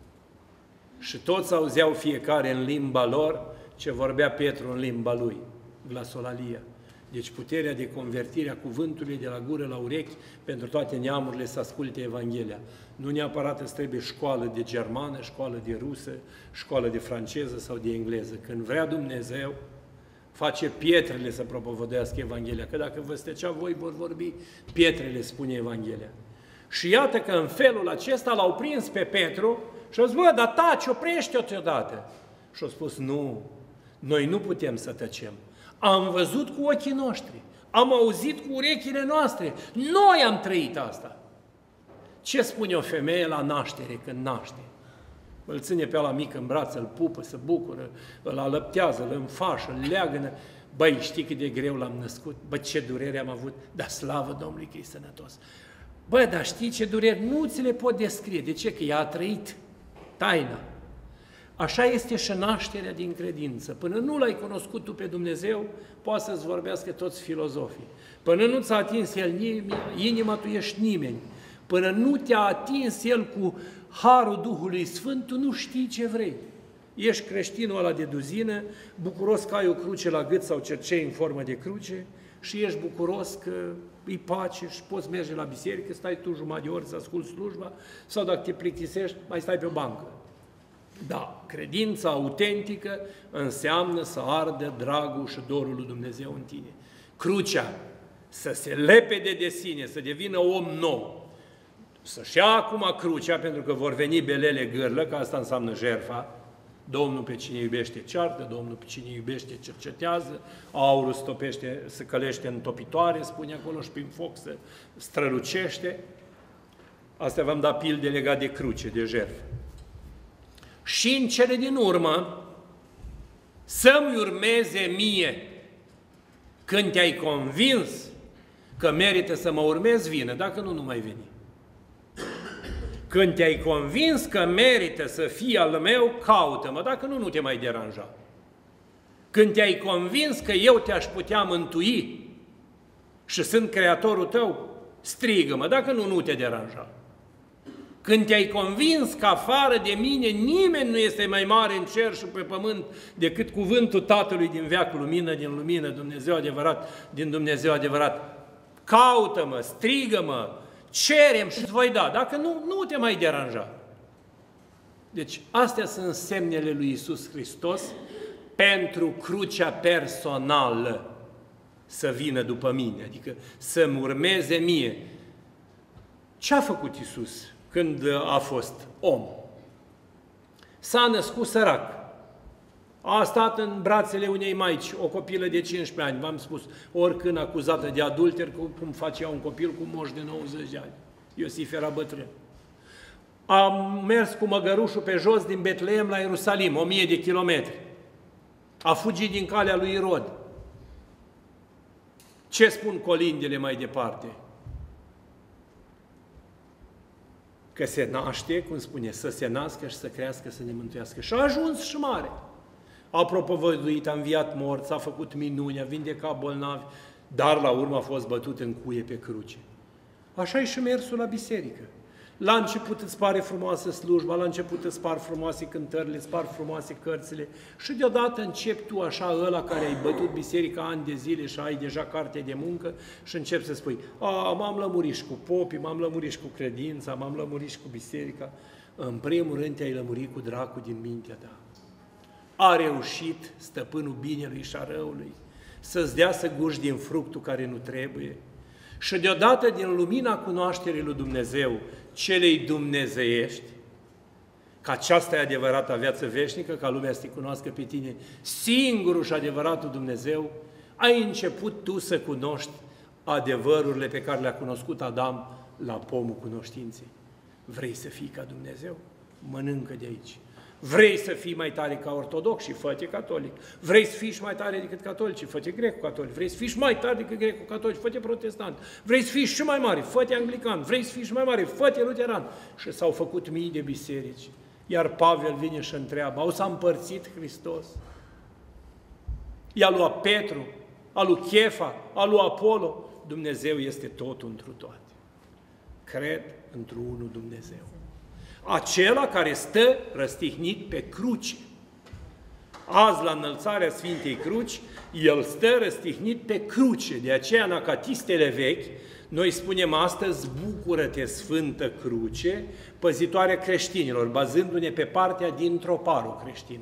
Și toți auzeau fiecare în limba lor ce vorbea Petru în limba lui, glasolalia. Deci puterea de convertire a cuvântului de la gură la urechi pentru toate neamurile să asculte Evanghelia. Nu neapărat îți trebuie școală de germană, școală de rusă, școală de franceză sau de engleză. Când vrea Dumnezeu, face pietrele să propovăduiască Evanghelia. Că dacă vă stăcea voi, vor vorbi, pietrele spune Evanghelia. Și iată că în felul acesta l-au prins pe Petru și au zis, bă, dar taci, oprește-o odată. Și au spus, nu, noi nu putem să tăcem. Am văzut cu ochii noștri, am auzit cu urechile noastre, noi am trăit asta. Ce spune o femeie la naștere când naște? Îl ține pe ăla mic în braț, îl pupă, se bucură, îl alăptează, îl înfașă, îl leagănă. Băi, știi cât de greu l-am născut? Bă, ce durere am avut, dar slavă Domnului că e sănătos. Bă, dar știi ce dureri? Nu ți le pot descrie. De ce? Că ea a trăit taina. Așa este și nașterea din credință. Până nu l-ai cunoscut tu pe Dumnezeu, poate să-ți vorbească toți filozofii. Până nu ți-a atins El inima, tu ești nimeni. Până nu te-a atins El cu harul Duhului Sfânt, tu nu știi ce vrei. Ești creștinul ăla de duzină, bucuros că ai o cruce la gât sau cercei în formă de cruce și ești bucuros că îi pace și poți merge la biserică, stai tu jumătate de ori să asculți slujba sau dacă te plictisești, mai stai pe o bancă. Da, credința autentică înseamnă să ardă dragul și dorul lui Dumnezeu în tine. Crucea, să se lepede de sine, să devină om nou. Să-și ia acum crucea, pentru că vor veni belele gârlă, că asta înseamnă jertfa. Domnul pe cine iubește ceartă, Domnul pe cine iubește cercetează, aurul stopește, se călește în topitoare, spune acolo, și prin foc se strălucește. Astea v-am dat pilde legate de cruce, de jertfă. Și în cele din urmă, să-mi urmeze mie. Când te-ai convins că merită să mă urmezi, vină, dacă nu, nu mai veni. Când te-ai convins că merită să fii al meu, caută-mă, dacă nu, nu te mai deranja. Când te-ai convins că eu te-aș putea mântui și sunt Creatorul tău, strigă-mă, dacă nu, nu te deranja. Când te-ai convins că afară de mine nimeni nu este mai mare în cer și pe pământ decât cuvântul Tatălui din veacul, lumină din lumină, Dumnezeu adevărat din Dumnezeu adevărat, caută-mă, strigă-mă, cerem și îți voi da. Dacă nu, nu te mai deranja. Deci astea sunt semnele lui Iisus Hristos pentru crucea personală să vină după mine, adică să-mi urmeze mie. Ce a făcut Iisus când a fost om? S-a născut sărac. A stat în brațele unei maici, o copilă de cincisprezece ani, v-am spus, oricând acuzată de adulter, cum face un copil cu moș de nouăzeci de ani. Iosif era bătrân. A mers cu măgărușul pe jos din Betleem la Ierusalim, o mie de kilometri. A fugit din calea lui Irod. Ce spun colindele mai departe? Că se naște, cum spune, să se nască și să crească, să ne mântuiască. Și a ajuns și mare. A propovăduit, a înviat morți, a făcut minuni, a vindecat bolnavi, dar la urmă a fost bătut în cuie pe cruce. Așa e și mersul la biserică. La început îți pare frumoasă slujba, la început îți par frumoase cântările, îți par frumoase cărțile și deodată începi tu așa ăla care ai bătut biserica ani de zile și ai deja carte de muncă și începi să spui, a, m-am lămurit și cu popii, m-am lămurit și cu credința, m-am lămurit și cu biserica. În primul rând te-ai lămurit cu dracul din mintea ta. A reușit stăpânul binelui și a răului să-ți dea să guși din fructul care nu trebuie și deodată din lumina cunoașterii lui Dumnezeu, celei dumnezeiești, că aceasta e adevărata viață veșnică, ca lumea să te cunoască pe tine, singurul și adevăratul Dumnezeu, ai început tu să cunoști adevărurile pe care le-a cunoscut Adam la pomul cunoștinței. Vrei să fii ca Dumnezeu? Mănâncă de aici. Vrei să fii mai tare ca ortodox și fă-te catolic. Vrei să fii și mai tare decât catolic și fă-te greco-catolic. Vrei să fii și mai tare decât greco-catolic, fă-te protestant. Vrei să fii și mai mare, fă-te anglican. Vrei să fii și mai mare, fă-te luteran. Și s-au făcut mii de biserici. Iar Pavel vine și întreabă, au s-a împărțit Hristos? I-a luat Petru, a lui Chefa, a lui Apollo. Dumnezeu este totul întru toate. Cred într-unul Dumnezeu. Acela care stă răstihnit pe cruce. Azi, la înălțarea Sfintei Cruci, El stă răstihnit pe cruce. De aceea, în acatistele vechi, noi spunem astăzi, bucură-te, Sfântă Cruce, păzitoare creștinilor, bazându-ne pe partea din troparul creștin.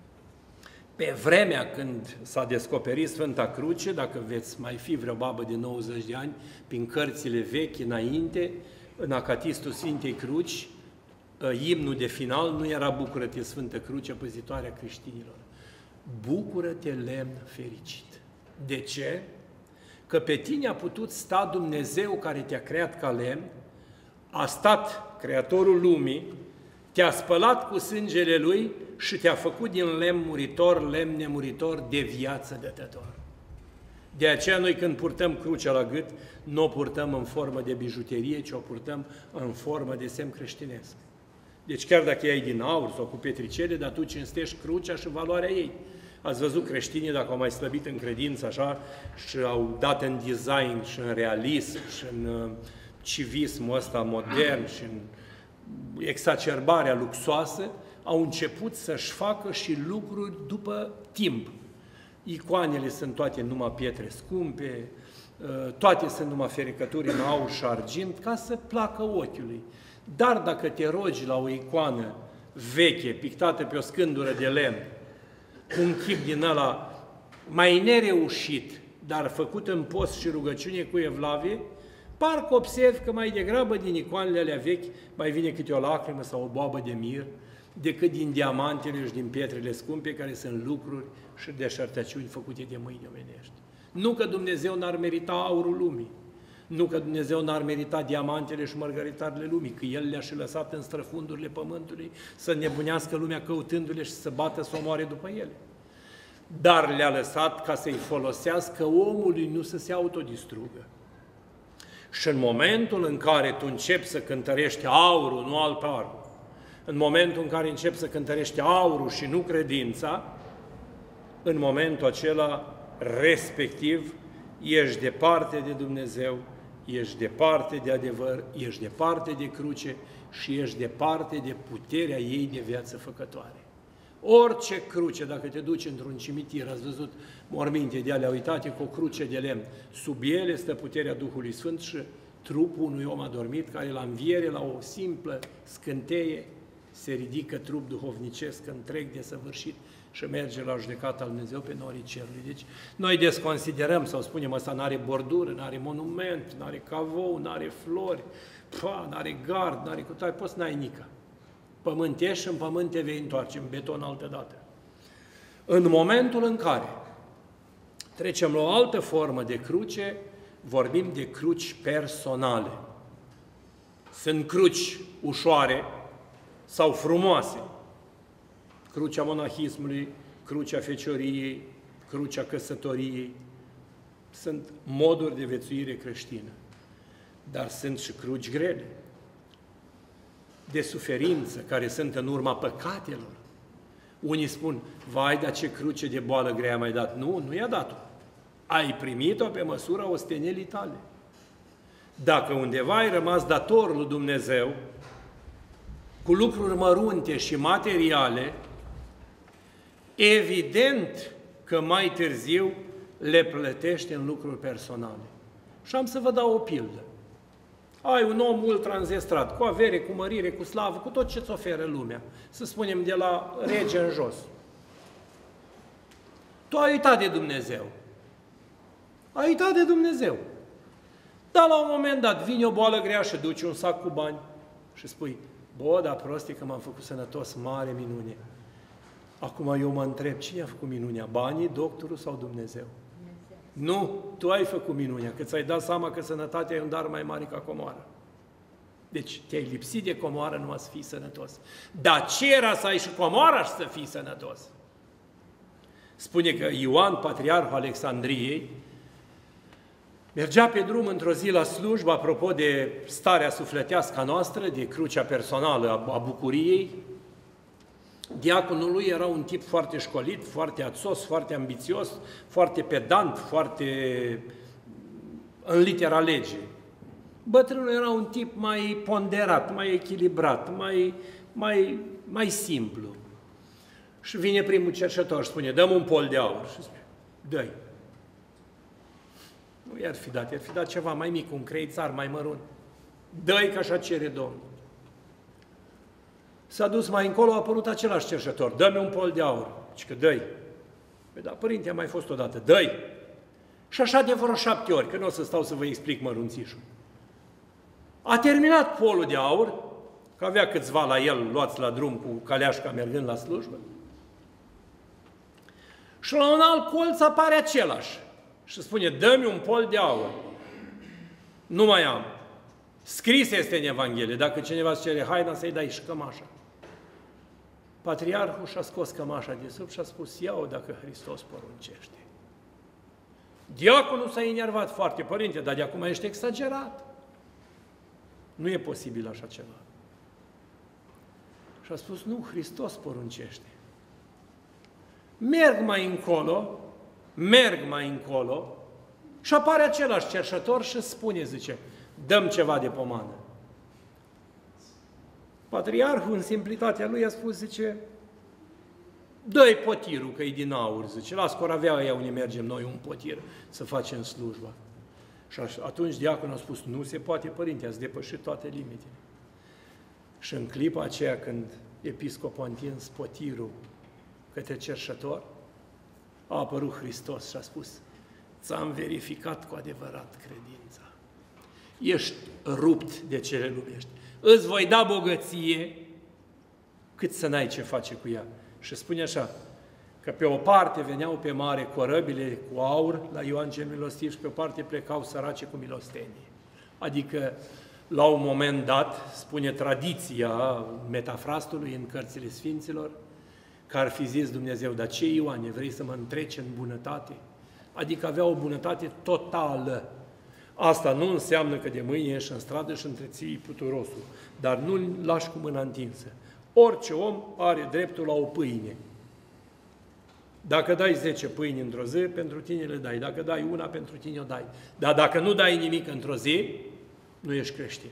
Pe vremea când s-a descoperit Sfânta Cruce, dacă veți mai fi vreo babă de nouăzeci de ani, prin cărțile vechi înainte, în acatistul Sfintei Cruci, imnul de final nu era Bucură-te, Sfântă Cruce, păzitoarea creștinilor. Bucură-te, lemn fericit. De ce? Că pe tine a putut sta Dumnezeu care te-a creat ca lemn, a stat Creatorul lumii, te-a spălat cu sângele Lui și te-a făcut din lemn muritor, lemn nemuritor, de viață dătător. De aceea noi când purtăm crucea la gât, nu o purtăm în formă de bijuterie, ci o purtăm în formă de semn creștinesc. Deci chiar dacă ai din aur sau cu petricele, dar tu cinstești crucea și valoarea ei. Ați văzut creștinii, dacă au mai slăbit în credință așa, și au dat în design și în realism și în civismul ăsta modern și în exacerbarea luxoasă, au început să-și facă și lucruri după timp. Icoanele sunt toate numai pietre scumpe, toate sunt numai fericături în aur și argint, ca să placă ochiului. Dar dacă te rogi la o icoană veche, pictată pe o scândură de lemn, cu un chip din ăla mai nereușit, dar făcut în post și rugăciune cu evlavie, parcă observi că mai degrabă din icoanele alea vechi mai vine câte o lacrimă sau o boabă de mir, decât din diamantele și din pietrele scumpe, care sunt lucruri și deșertăciuni făcute de mâini omenești. Nu că Dumnezeu n-ar merita aurul lumii, nu că Dumnezeu n-ar merita diamantele și mărgăritarele lumii, că El le-a și lăsat în străfundurile pământului să nebunească lumea căutându-le și să bată, să omoare după ele. Dar le-a lăsat ca să-i folosească omului, nu să se autodistrugă. Și în momentul în care tu începi să cântărești aurul, nu altarul, în momentul în care începi să cântărești aurul și nu credința, în momentul acela, respectiv, ești departe de Dumnezeu, ești departe de adevăr, ești departe de cruce și ești departe de puterea ei de viață făcătoare. Orice cruce, dacă te duci într-un cimitir, ați văzut morminte de alea uitate cu o cruce de lemn, sub ele stă puterea Duhului Sfânt și trupul unui om adormit, care la înviere, la o simplă scânteie, se ridică trup duhovnicesc întreg desăvârșit și merge la judecata lui Dumnezeu pe norii cerului. Deci noi desconsiderăm sau spunem ăsta n-are bordură, n-are monument, n-are cavou, n-are flori, n-are gard, n-are cutare, poți n-ai nică. Pământ ești și în pământ te vei întoarce, în beton altădată. În momentul în care trecem la o altă formă de cruce, vorbim de cruci personale. Sunt cruci ușoare sau frumoase. Crucea monahismului, crucea fecioriei, crucea căsătoriei. Sunt moduri de viețuire creștină. Dar sunt și cruci grele, de suferință, care sunt în urma păcatelor. Unii spun, vai, dar ce cruce de boală grea ai mai dat. Nu, nu i-a dat-o. Ai primit-o pe măsura ostenelii tale. Dacă undeva ai rămas dator lui Dumnezeu, cu lucruri mărunte și materiale, evident că mai târziu le plătește în lucruri personale. Și am să vă dau o pildă. Ai un om ultra înzestrat, cu avere, cu mărire, cu slavă, cu tot ce-ți oferă lumea. Să spunem, de la rege în jos. Tu ai uitat de Dumnezeu. Ai uitat de Dumnezeu. Dar la un moment dat vine o boală grea și duci un sac cu bani și spui, Bă, dar prost e că m-am făcut sănătos, mare minune. Acum eu mă întreb, cine a făcut minunea? Banii, doctorul sau Dumnezeu? Dumnezeu. Nu, tu ai făcut minunea, că ți-ai dat seama că sănătatea e un dar mai mare ca comoara. Deci te-ai lipsit de comoară numai să fii sănătos. Dar ce era să ai și comoara și să fii sănătos? Spune că Ioan, patriarhul Alexandriei, mergea pe drum într-o zi la slujbă, apropo de starea sufletească a noastră, de crucea personală a bucuriei. Diaconul lui era un tip foarte școlit, foarte ațos, foarte ambițios, foarte pedant, foarte în litera legii. Bătrânul era un tip mai ponderat, mai echilibrat, mai, mai, mai simplu. Și vine primul cerșător și spune, dă-mi un pol de aur. Și spune, dă-i. Nu i-ar fi dat, i-ar fi dat ceva mai mic, un creițar mai mărunt. Dă-i că așa cere Domnul. S-a dus mai încolo, a apărut același cerșător, dă-mi un pol de aur. Și că dă-i. Păi da, părinte, a mai fost odată, dă-i. Și așa de vreo șapte ori, că nu o să stau să vă explic mărunțișul. A terminat polul de aur, că avea câțiva la el luați la drum cu caleașca mergând la slujbă. Și la un alt colț apare același și spune, dă-mi un pol de aur. Nu mai am. Scris este în Evanghelie, dacă cineva îți cere haina, să-i dai și cămașa. Patriarhul și-a scos cămașa de sub și a spus, ia-o dacă Hristos poruncește. Diaconul s-a enervat foarte, părinte, dar de acum ești exagerat. Nu e posibil așa ceva. Și a spus, nu, Hristos poruncește. Merg mai încolo, merg mai încolo și apare același cerșător și spune, zice, dăm ceva de pomană. Patriarhul, în simplitatea lui, a spus, zice, dă-i potirul, că e din aur, zice, las coravea ăia unde mergem noi un potir să facem slujba. Și atunci diaconul a spus, nu se poate, părinte, ați depășit toate limitele. Și în clipa aceea, când episcopul a întins potirul către cerșător, a apărut Hristos și a spus, ți-am verificat cu adevărat credința. Ești rupt de ce le lumești. Îți voi da bogăție cât să n-ai ce face cu ea. Și spune așa, că pe o parte veneau pe mare corăbile cu aur la Ioan cel Milostiv și pe o parte plecau sărace cu milostenie. Adică, la un moment dat, spune tradiția metafrastului în cărțile Sfinților, că ar fi zis Dumnezeu, dar ce, Ioane, vrei să mă întreci în bunătate? Adică avea o bunătate totală. Asta nu înseamnă că de mâine ieși în stradă și întreții puturosul, dar nu-l lași cu mâna întinsă. Orice om are dreptul la o pâine. Dacă dai zece pâini într-o zi, pentru tine le dai. Dacă dai una, pentru tine o dai. Dar dacă nu dai nimic într-o zi, nu ești creștin.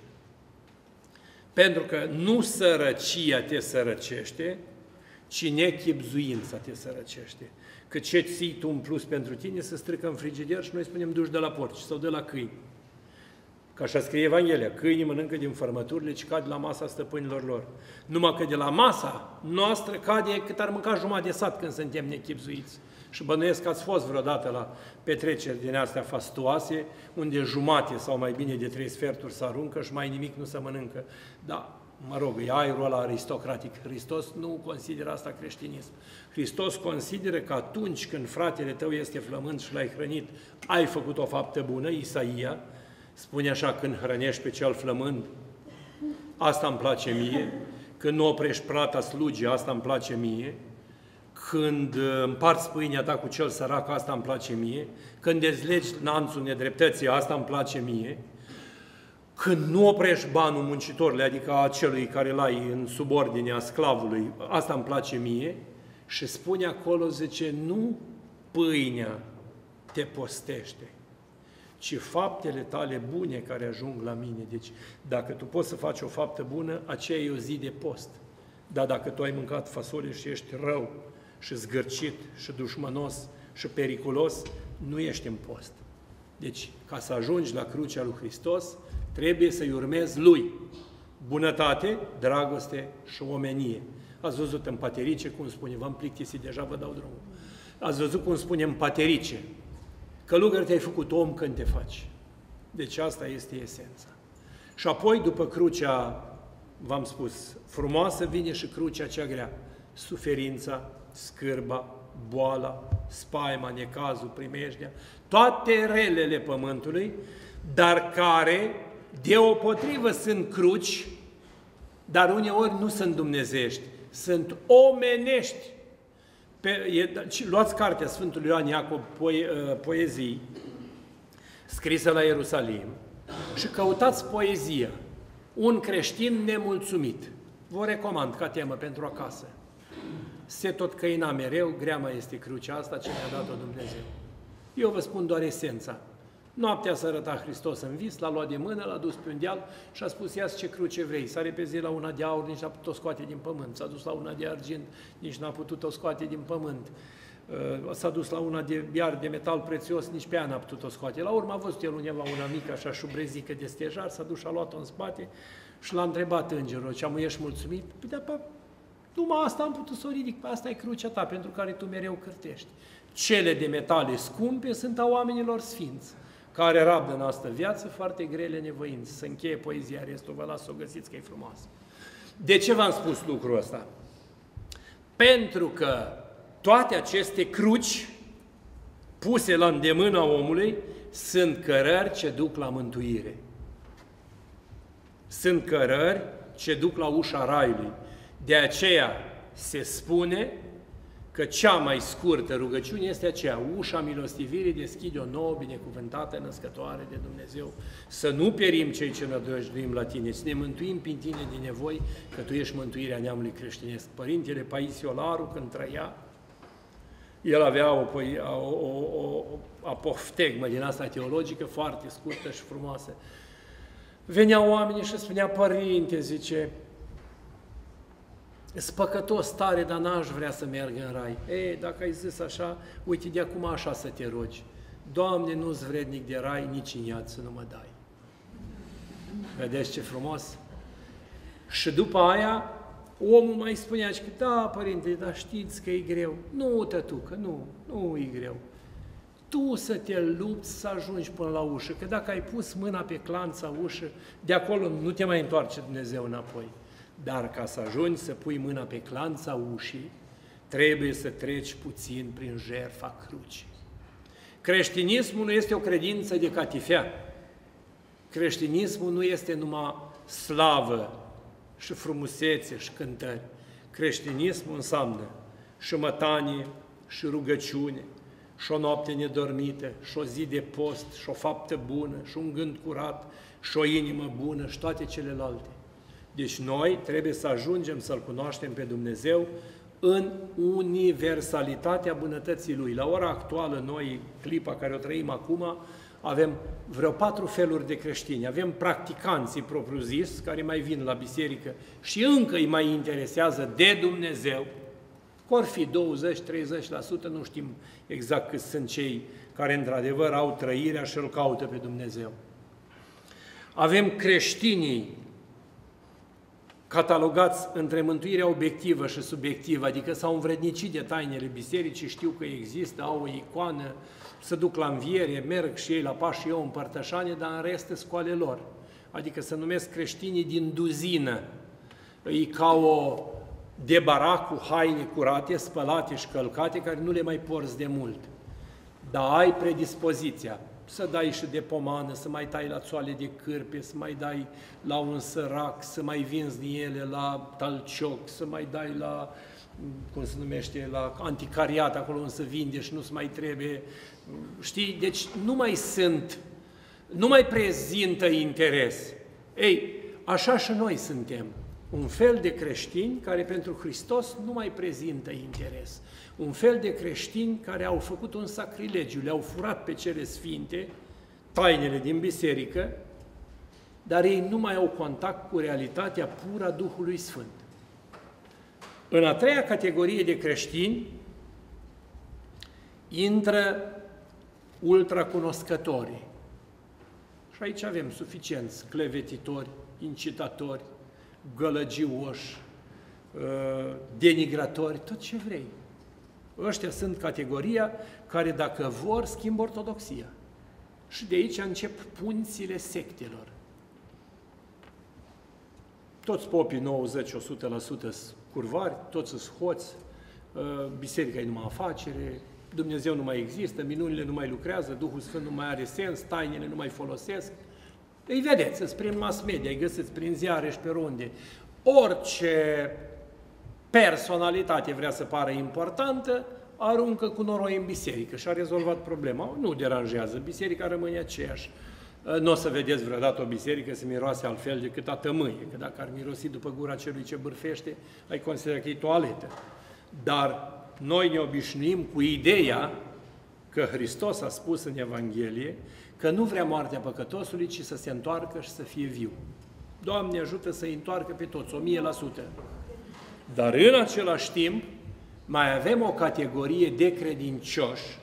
Pentru că nu sărăcia te sărăcește, ci nechibzuința te sărăcește. Că ce ții tu în plus pentru tine se strică în frigider și noi spunem duci de la porci sau de la câini. Că așa scrie Evanghelia, câinii mănâncă din fărmăturile ce cad la masa stăpânilor lor. Numai că de la masa noastră cade cât ar mânca jumătate de sat când suntem nechibzuiți. Și bănuiesc că ați fost vreodată la petreceri din astea fastuoase, unde jumate sau mai bine de trei sferturi se aruncă și mai nimic nu se mănâncă. Da, mă rog, e aerul ăla aristocratic. Hristos nu consideră asta creștinism. Hristos consideră că atunci când fratele tău este flămând și l-ai hrănit, ai făcut o faptă bună, Isaia, spune așa, când hrănești pe cel flămând, asta îmi place mie, când nu oprești plata slugii, asta îmi place mie, când împarți pâinea ta cu cel sărac, asta îmi place mie, când dezlegi lanțul nedreptății, asta îmi place mie, când nu oprești banul muncitorului, adică a celui care l-ai în subordinea sclavului, asta îmi place mie, și spune acolo, zice, nu pâinea te postește, ci faptele tale bune care ajung la mine. Deci, dacă tu poți să faci o faptă bună, aceea e o zi de post. Dar dacă tu ai mâncat fasole și ești rău, și zgârcit, și dușmănos, și periculos, nu ești în post. Deci, ca să ajungi la crucea lui Hristos, trebuie să-i urmezi Lui bunătate, dragoste și omenie. Ați văzut în Paterice, cum spune, v-am plictisit, deja vă dau drumul. Ați văzut cum spune în Paterice, călugăr te-ai făcut om când te faci. Deci asta este esența. Și apoi, după crucea v-am spus, frumoasă vine și crucea cea grea. Suferința, scârba, boala, spaima, necazul, primejdea, toate relele pământului, dar care, deopotrivă, sunt cruci, dar uneori nu sunt dumnezeiești, sunt omenești. Pe, e, luați cartea Sfântului Ioan Iacob, poe, poezii, scrisă la Ierusalim, și căutați poezia. Un creștin nemulțumit. Vă recomand ca temă pentru acasă. Se tot căina mereu, grea mai este crucea asta ce mi-a dat-o Dumnezeu. Eu vă spun doar esența. Noaptea s-a arătat Hristos în vis, l-a luat de mână, l-a dus pe un deal și a spus, ia-ți ce cruce vrei. S-a repezit la una de aur, nici n-a putut-o scoate din pământ. S-a dus la una de argint, nici n-a putut-o scoate din pământ. S-a dus la una de biar de metal prețios, nici pe ea n-a putut-o scoate. La urmă a văzut el undeva una mică, așa șubrezică de stejar, s-a dus și a luat-o în spate și l-a întrebat îngerul, ce am ești mulțumit? Păi de numai asta am putut să o ridic, asta e crucea ta, pentru care tu mereu cârtești. Cele de metale scumpe sunt a oamenilor sfinți, care rabdă în asta viață foarte grele nevoințe. Să încheie poezia, restul vă las să o găsiți, că e frumoasă. De ce v-am spus lucrul ăsta? Pentru că toate aceste cruci puse la îndemâna omului sunt cărări ce duc la mântuire. Sunt cărări ce duc la ușa raiului. De aceea se spune că cea mai scurtă rugăciune este aceea, ușa milostivirii deschide o nouă, binecuvântată, născătoare de Dumnezeu. Să nu perim cei ce nădăjduim la Tine, să ne mântuim prin Tine din nevoi, că Tu ești mântuirea neamului creștinesc. Părintele Paisiolaru, când trăia, el avea o, o, o, o apoftegmă din asta teologică foarte scurtă și frumoasă. Veneau oamenii și spunea, părinte, zice, "Ești păcătos tare, dar n-aș vrea să merg în rai." Ei, dacă ai zis așa, uite, de acum așa să te rogi. Doamne, nu-s vrednic de rai, nici în iad să nu mă dai. Vedeți ce frumos? Și după aia, omul mai spunea că, da, părinte, dar știți că e greu. Nu, tătucă, nu, nu e greu. Tu să te lupți să ajungi până la ușă, că dacă ai pus mâna pe clanța ușă, de acolo nu te mai întoarce Dumnezeu înapoi. Dar ca să ajungi să pui mâna pe clanța ușii, trebuie să treci puțin prin jertfa crucii. Creștinismul nu este o credință de catifea. Creștinismul nu este numai slavă și frumusețe și cântări. Creștinismul înseamnă și mătanie, și rugăciune, și o noapte nedormită, și o zi de post, și o faptă bună, și un gând curat, și o inimă bună, și toate celelalte. Deci noi trebuie să ajungem să-L cunoaștem pe Dumnezeu în universalitatea bunătății Lui. La ora actuală, noi, clipa care o trăim acum, avem vreo patru feluri de creștini. Avem practicanții propriu-zis, care mai vin la biserică și încă îi mai interesează de Dumnezeu. Or fi douăzeci la treizeci la sută, nu știm exact câți sunt cei care într-adevăr au trăirea și îl caută pe Dumnezeu. Avem creștinii catalogați între mântuirea obiectivă și subiectivă, adică s-au învrednicit de tainele bisericii, știu că există, au o icoană, se duc la înviere, merg și ei la pași, eu împărtășanie, dar în rest sunt cu ale lor. Adică se numesc creștinii din duzină. E ca o de barac cu haine curate, spălate și călcate, care nu le mai porți de mult. Dar ai predispoziția să dai și de pomană, să mai tai la țoale de cârpe, să mai dai la un sărac, să mai vinzi din ele la talcioc, să mai dai la, cum se numește, la anticariat, acolo unde se vinde și nu-ți mai trebuie. Știi? Deci nu mai sunt, nu mai prezintă interes. Ei, așa și noi suntem. Un fel de creștini care pentru Hristos nu mai prezintă interes. Un fel de creștini care au făcut un sacrilegiu, le-au furat pe cele sfinte, tainele din biserică, dar ei nu mai au contact cu realitatea pură a Duhului Sfânt. În a treia categorie de creștini intră ultracunoscătorii. Și aici avem suficienți clevetitori, incitatori, gălăgioși, denigratori, tot ce vrei. Ăștia sunt categoria care, dacă vor, schimbă ortodoxia. Și de aici încep punțile sectelor. toți popii nouăzeci la sută la sută sunt curvari, toți sunt hoți, biserica e numai afacere, Dumnezeu nu mai există, minunile nu mai lucrează, Duhul Sfânt nu mai are sens, tainele nu mai folosesc. Îi vedeți, îți prin mass media, îi găsiți prin ziare și pe runde. Orice personalitate vrea să pară importantă, aruncă cu noroi în biserică și a rezolvat problema. Nu deranjează, biserica rămâne aceeași. Nu o să vedeți vreodată o biserică să miroase altfel decât a tămâie, că dacă ar mirosi după gura celui ce bârfește, ai considera că e toaletă. Dar noi ne obișnuim cu ideea că Hristos a spus în Evanghelie că nu vrea moartea păcătosului, ci să se întoarcă și să fie viu. Doamne, ajută să-i întoarcă pe toți, o mie la sută. Dar în același timp, mai avem o categorie de credincioși,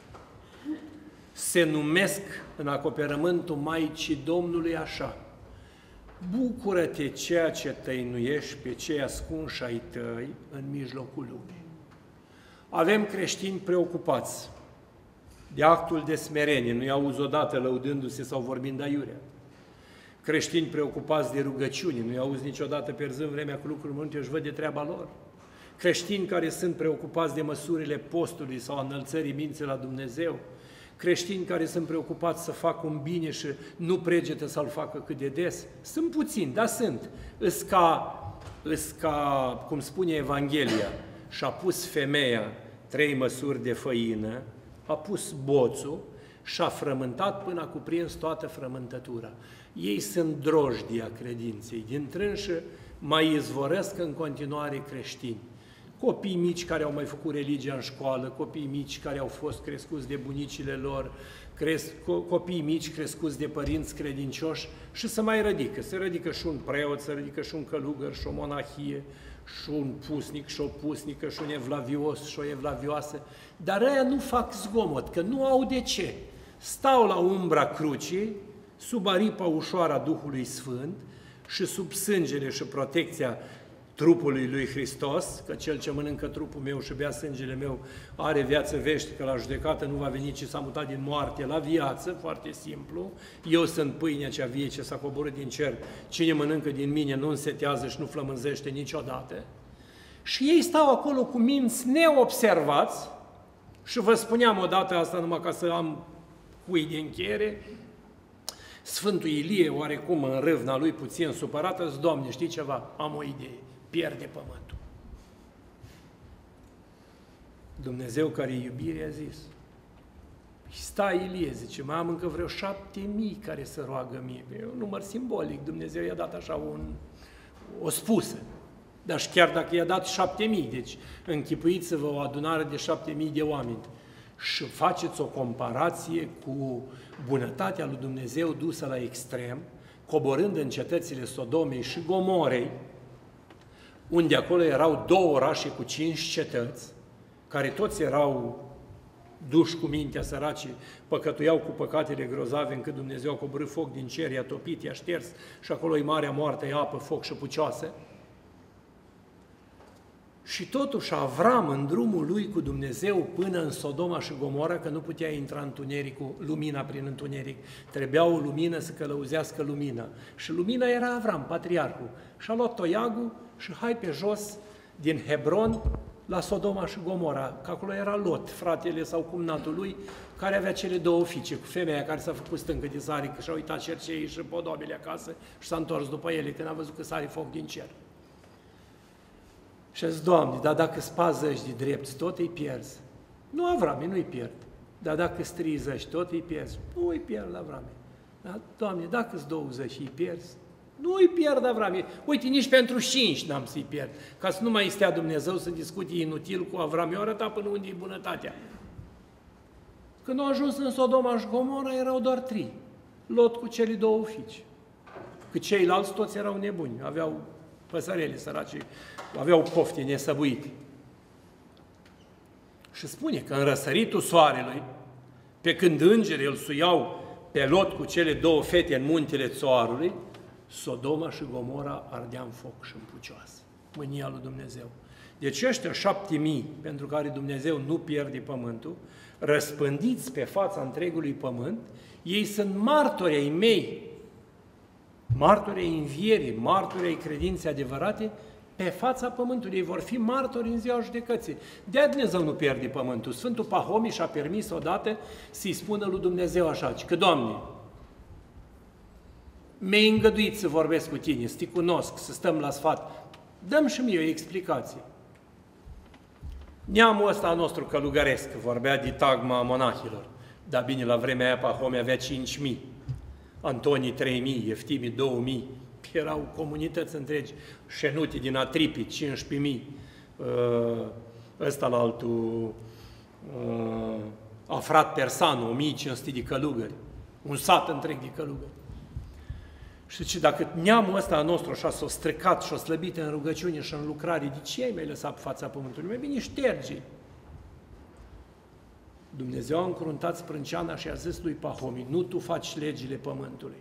se numesc în acoperământul Maicii Domnului așa: bucură-te ceea ce tăinuiești pe cei ascunși ai tăi în mijlocul lumii. Avem creștini preocupați de actul de smerenie, nu-i auzi odată lăudându-se sau vorbind aiurea. Creștini preocupați de rugăciune, nu-i auzi niciodată pierzând vremea cu lucruri mărunte, își văd de treaba lor. Creștini care sunt preocupați de măsurile postului sau înălțării minții la Dumnezeu. Creștini care sunt preocupați să facă un bine și nu pregetă să-l facă cât de des. Sunt puțini, dar sunt. Îs ca, îs ca, cum spune Evanghelia, și-a pus femeia trei măsuri de făină, a pus boțul și a frământat până a cuprins toată frământătura. Ei sunt drojdia credinței, din trânșă mai izvorăsc în continuare creștini. Copii mici care au mai făcut religia în școală, copii mici care au fost crescuți de bunicile lor, cresc, copii mici crescuți de părinți credincioși și se mai ridică. Se ridică și un preot, se ridică și un călugăr, și o monahie, și un pusnic, și o pusnică, și un evlavios, și o evlavioasă. Dar ăia nu fac zgomot, că nu au de ce. Stau la umbra crucii, sub aripa ușoară a Duhului Sfânt și sub sângele și protecția trupului lui Hristos, că cel ce mănâncă trupul meu și bea sângele meu are viață veșnică, la judecată nu va veni, ci s-a mutat din moarte la viață, foarte simplu. Eu sunt pâinea cea vie ce s-a coborât din cer, cine mănâncă din mine nu însetează și nu flămânzește niciodată. Și ei stau acolo cu minți neobservați și vă spuneam odată asta numai ca să am cui de încheiere. Sfântul Ilie, oarecum în râvna lui puțin supărată, zice: Doamne, știi ceva? Am o idee. Pierde pământul. Dumnezeu, care e iubire, a zis: stai, Ilie, zice, mai am încă vreo șapte mii care să roagă mie. E un număr simbolic, Dumnezeu i-a dat așa un, o spusă. Dar și chiar dacă i-a dat șapte mii, deci închipuiți-vă o adunare de șapte mii de oameni și faceți o comparație cu bunătatea lui Dumnezeu dusă la extrem, coborând în cetățile Sodomei și Gomorei, unde acolo erau două orașe cu cinci cetăți, care toți erau duși cu mintea, săracii, păcătuiau cu păcatele grozave, încât Dumnezeu a coborât foc din cer, i-a topit, i-a șters și acolo e marea moarte, e apă, foc și pucioasă. Și totuși Avram, în drumul lui cu Dumnezeu până în Sodoma și Gomora, că nu putea intra întunericul, lumina prin întuneric, trebuia o lumină să călăuzească lumina. Și lumina era Avram, patriarhul. Și a luat toiagul și hai pe jos din Hebron la Sodoma și Gomora, că acolo era Lot, fratele sau cumnatul lui, care avea cele două fiice, cu femeia care s-a făcut stâncă de sarică și a uitat cerceii și podobele acasă și s-a întors după ele când a văzut că sare foc din cer. Și a zis: Doamne, dar dacă spazăști de drepți, tot îi pierzi. Nu, Avrame, nu îi pierd. Dar dacă strizăști, tot îi pierzi. Nu îi pierd, Avrame. Dar, Doamne, dacă-s douăzeci, îi pierzi. Nu îi pierd, Avrame. Uite, nici pentru cinci n-am să-i pierd. Ca să nu mai stea Dumnezeu să discute inutil cu Avram. Eu arăta până unde e bunătatea. Când au ajuns în Sodoma și Gomora, erau doar trei. Lot cu cele două fiice. Că ceilalți toți erau nebuni. Aveau păsărele săracii, aveau pofte nesăbuite. Și spune că în răsăritul soarelui, pe când îngerii îl suiau pe Lot cu cele două fete în muntele Țoarului, Sodoma și Gomora ardea în foc și în pucioasă. Mânia lui Dumnezeu. Deci ăștia șapte mii pentru care Dumnezeu nu pierde pământul, răspândiți pe fața întregului pământ, ei sunt martori ai mei martori ai învierii, martori ai credinței adevărate, pe fața pământului. Ei vor fi martori în ziua judecății. De-aia Dumnezeu nu pierde pământul. Sfântul Pahomie și-a permis odată să-i spună lui Dumnezeu așa, că Doamne, mi-ai îngăduit să vorbesc cu tine, să te cunosc, să stăm la sfat. Dăm și mie o explicație. Neamul ăsta nostru călugăresc, vorbea de tagma monahilor, dar bine, la vremea aia Pahomie avea cinci mii, Antonii trei mii, Eftimii două mii, erau comunități întregi, șenutii din Atripi, cincisprezece mii, ăsta la altul, Afrat Persanu, o mie cinci sute de călugări, un sat întreg de călugări. Și zice, dacă neamul ăsta nostru așa s-a stricat și-a slăbit în rugăciune și în lucrare, de ce ai mai lăsat pe fața pământului? Mai bine șterge. Dumnezeu a încruntat sprânceana și a zis lui Pahomie, nu tu faci legile pământului.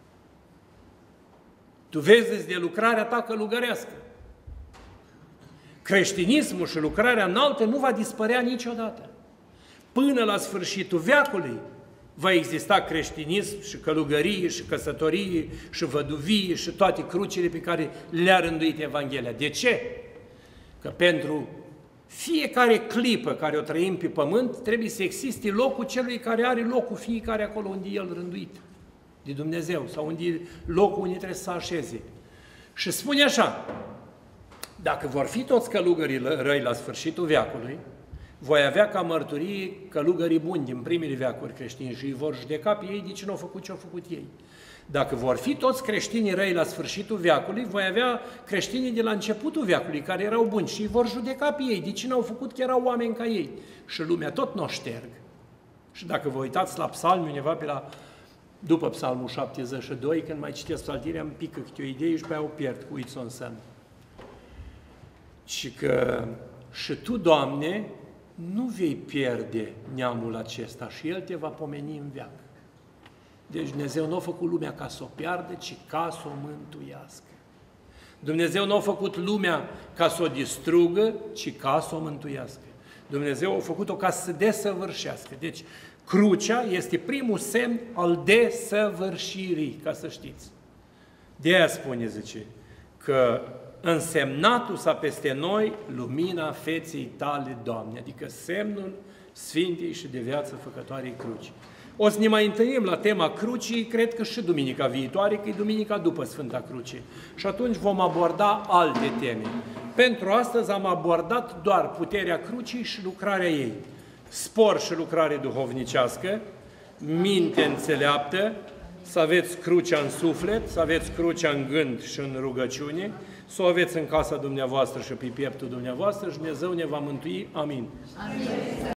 Tu vezi de lucrarea ta călugărească. Creștinismul și lucrarea înaltă nu va dispărea niciodată. Până la sfârșitul veacului va exista creștinism și călugărie și căsătorie și văduvie și toate crucile pe care le-a rânduit Evanghelia. De ce? Că pentru fiecare clipă care o trăim pe pământ trebuie să existe locul celui care are locul fiecare acolo unde el rânduit de Dumnezeu sau unde e locul unde trebuie să se așeze. Și spune așa, dacă vor fi toți călugării răi la sfârșitul veacului, voi avea ca mărturie călugării buni din primele veacuri creștini și îi vor judeca pe ei de ce nu au făcut ce au făcut ei. Dacă vor fi toți creștinii răi la sfârșitul veacului, voi avea creștinii de la începutul veacului care erau buni și îi vor judeca pe ei de ce n-au făcut că erau oameni ca ei. Și lumea tot nu o șterg. Și dacă vă uitați la psalmi, undeva pe la, după psalmul șaptezeci și doi, când mai citesc psaltirea, îmi pică câte o idee și pe aia o pierd cu uit-o înseamnă. Și că și Tu, Doamne, nu vei pierde neamul acesta și El te va pomeni în veac. Deci Dumnezeu nu a făcut lumea ca să o piardă, ci ca să o mântuiască. Dumnezeu nu a făcut lumea ca să o distrugă, ci ca să o mântuiască. Dumnezeu a făcut-o ca să se desăvârșească. Deci crucea este primul semn al desăvârșirii, ca să știți. De aia spune, zice, că însemnatul s-a peste noi lumina feței Tale, Doamne, adică semnul Sfintei și de viață făcătoarei cruci. O să ne mai întâlnim la tema crucii, cred că și duminica viitoare, că e duminica după Sfânta Cruce. Și atunci vom aborda alte teme. Pentru astăzi am abordat doar puterea crucii și lucrarea ei. Spor și lucrare duhovnicească, minte înțeleaptă, să aveți crucea în suflet, să aveți crucea în gând și în rugăciune, să o aveți în casa dumneavoastră și pe pieptul dumneavoastră și Dumnezeu ne va mântui. Amin. Amin.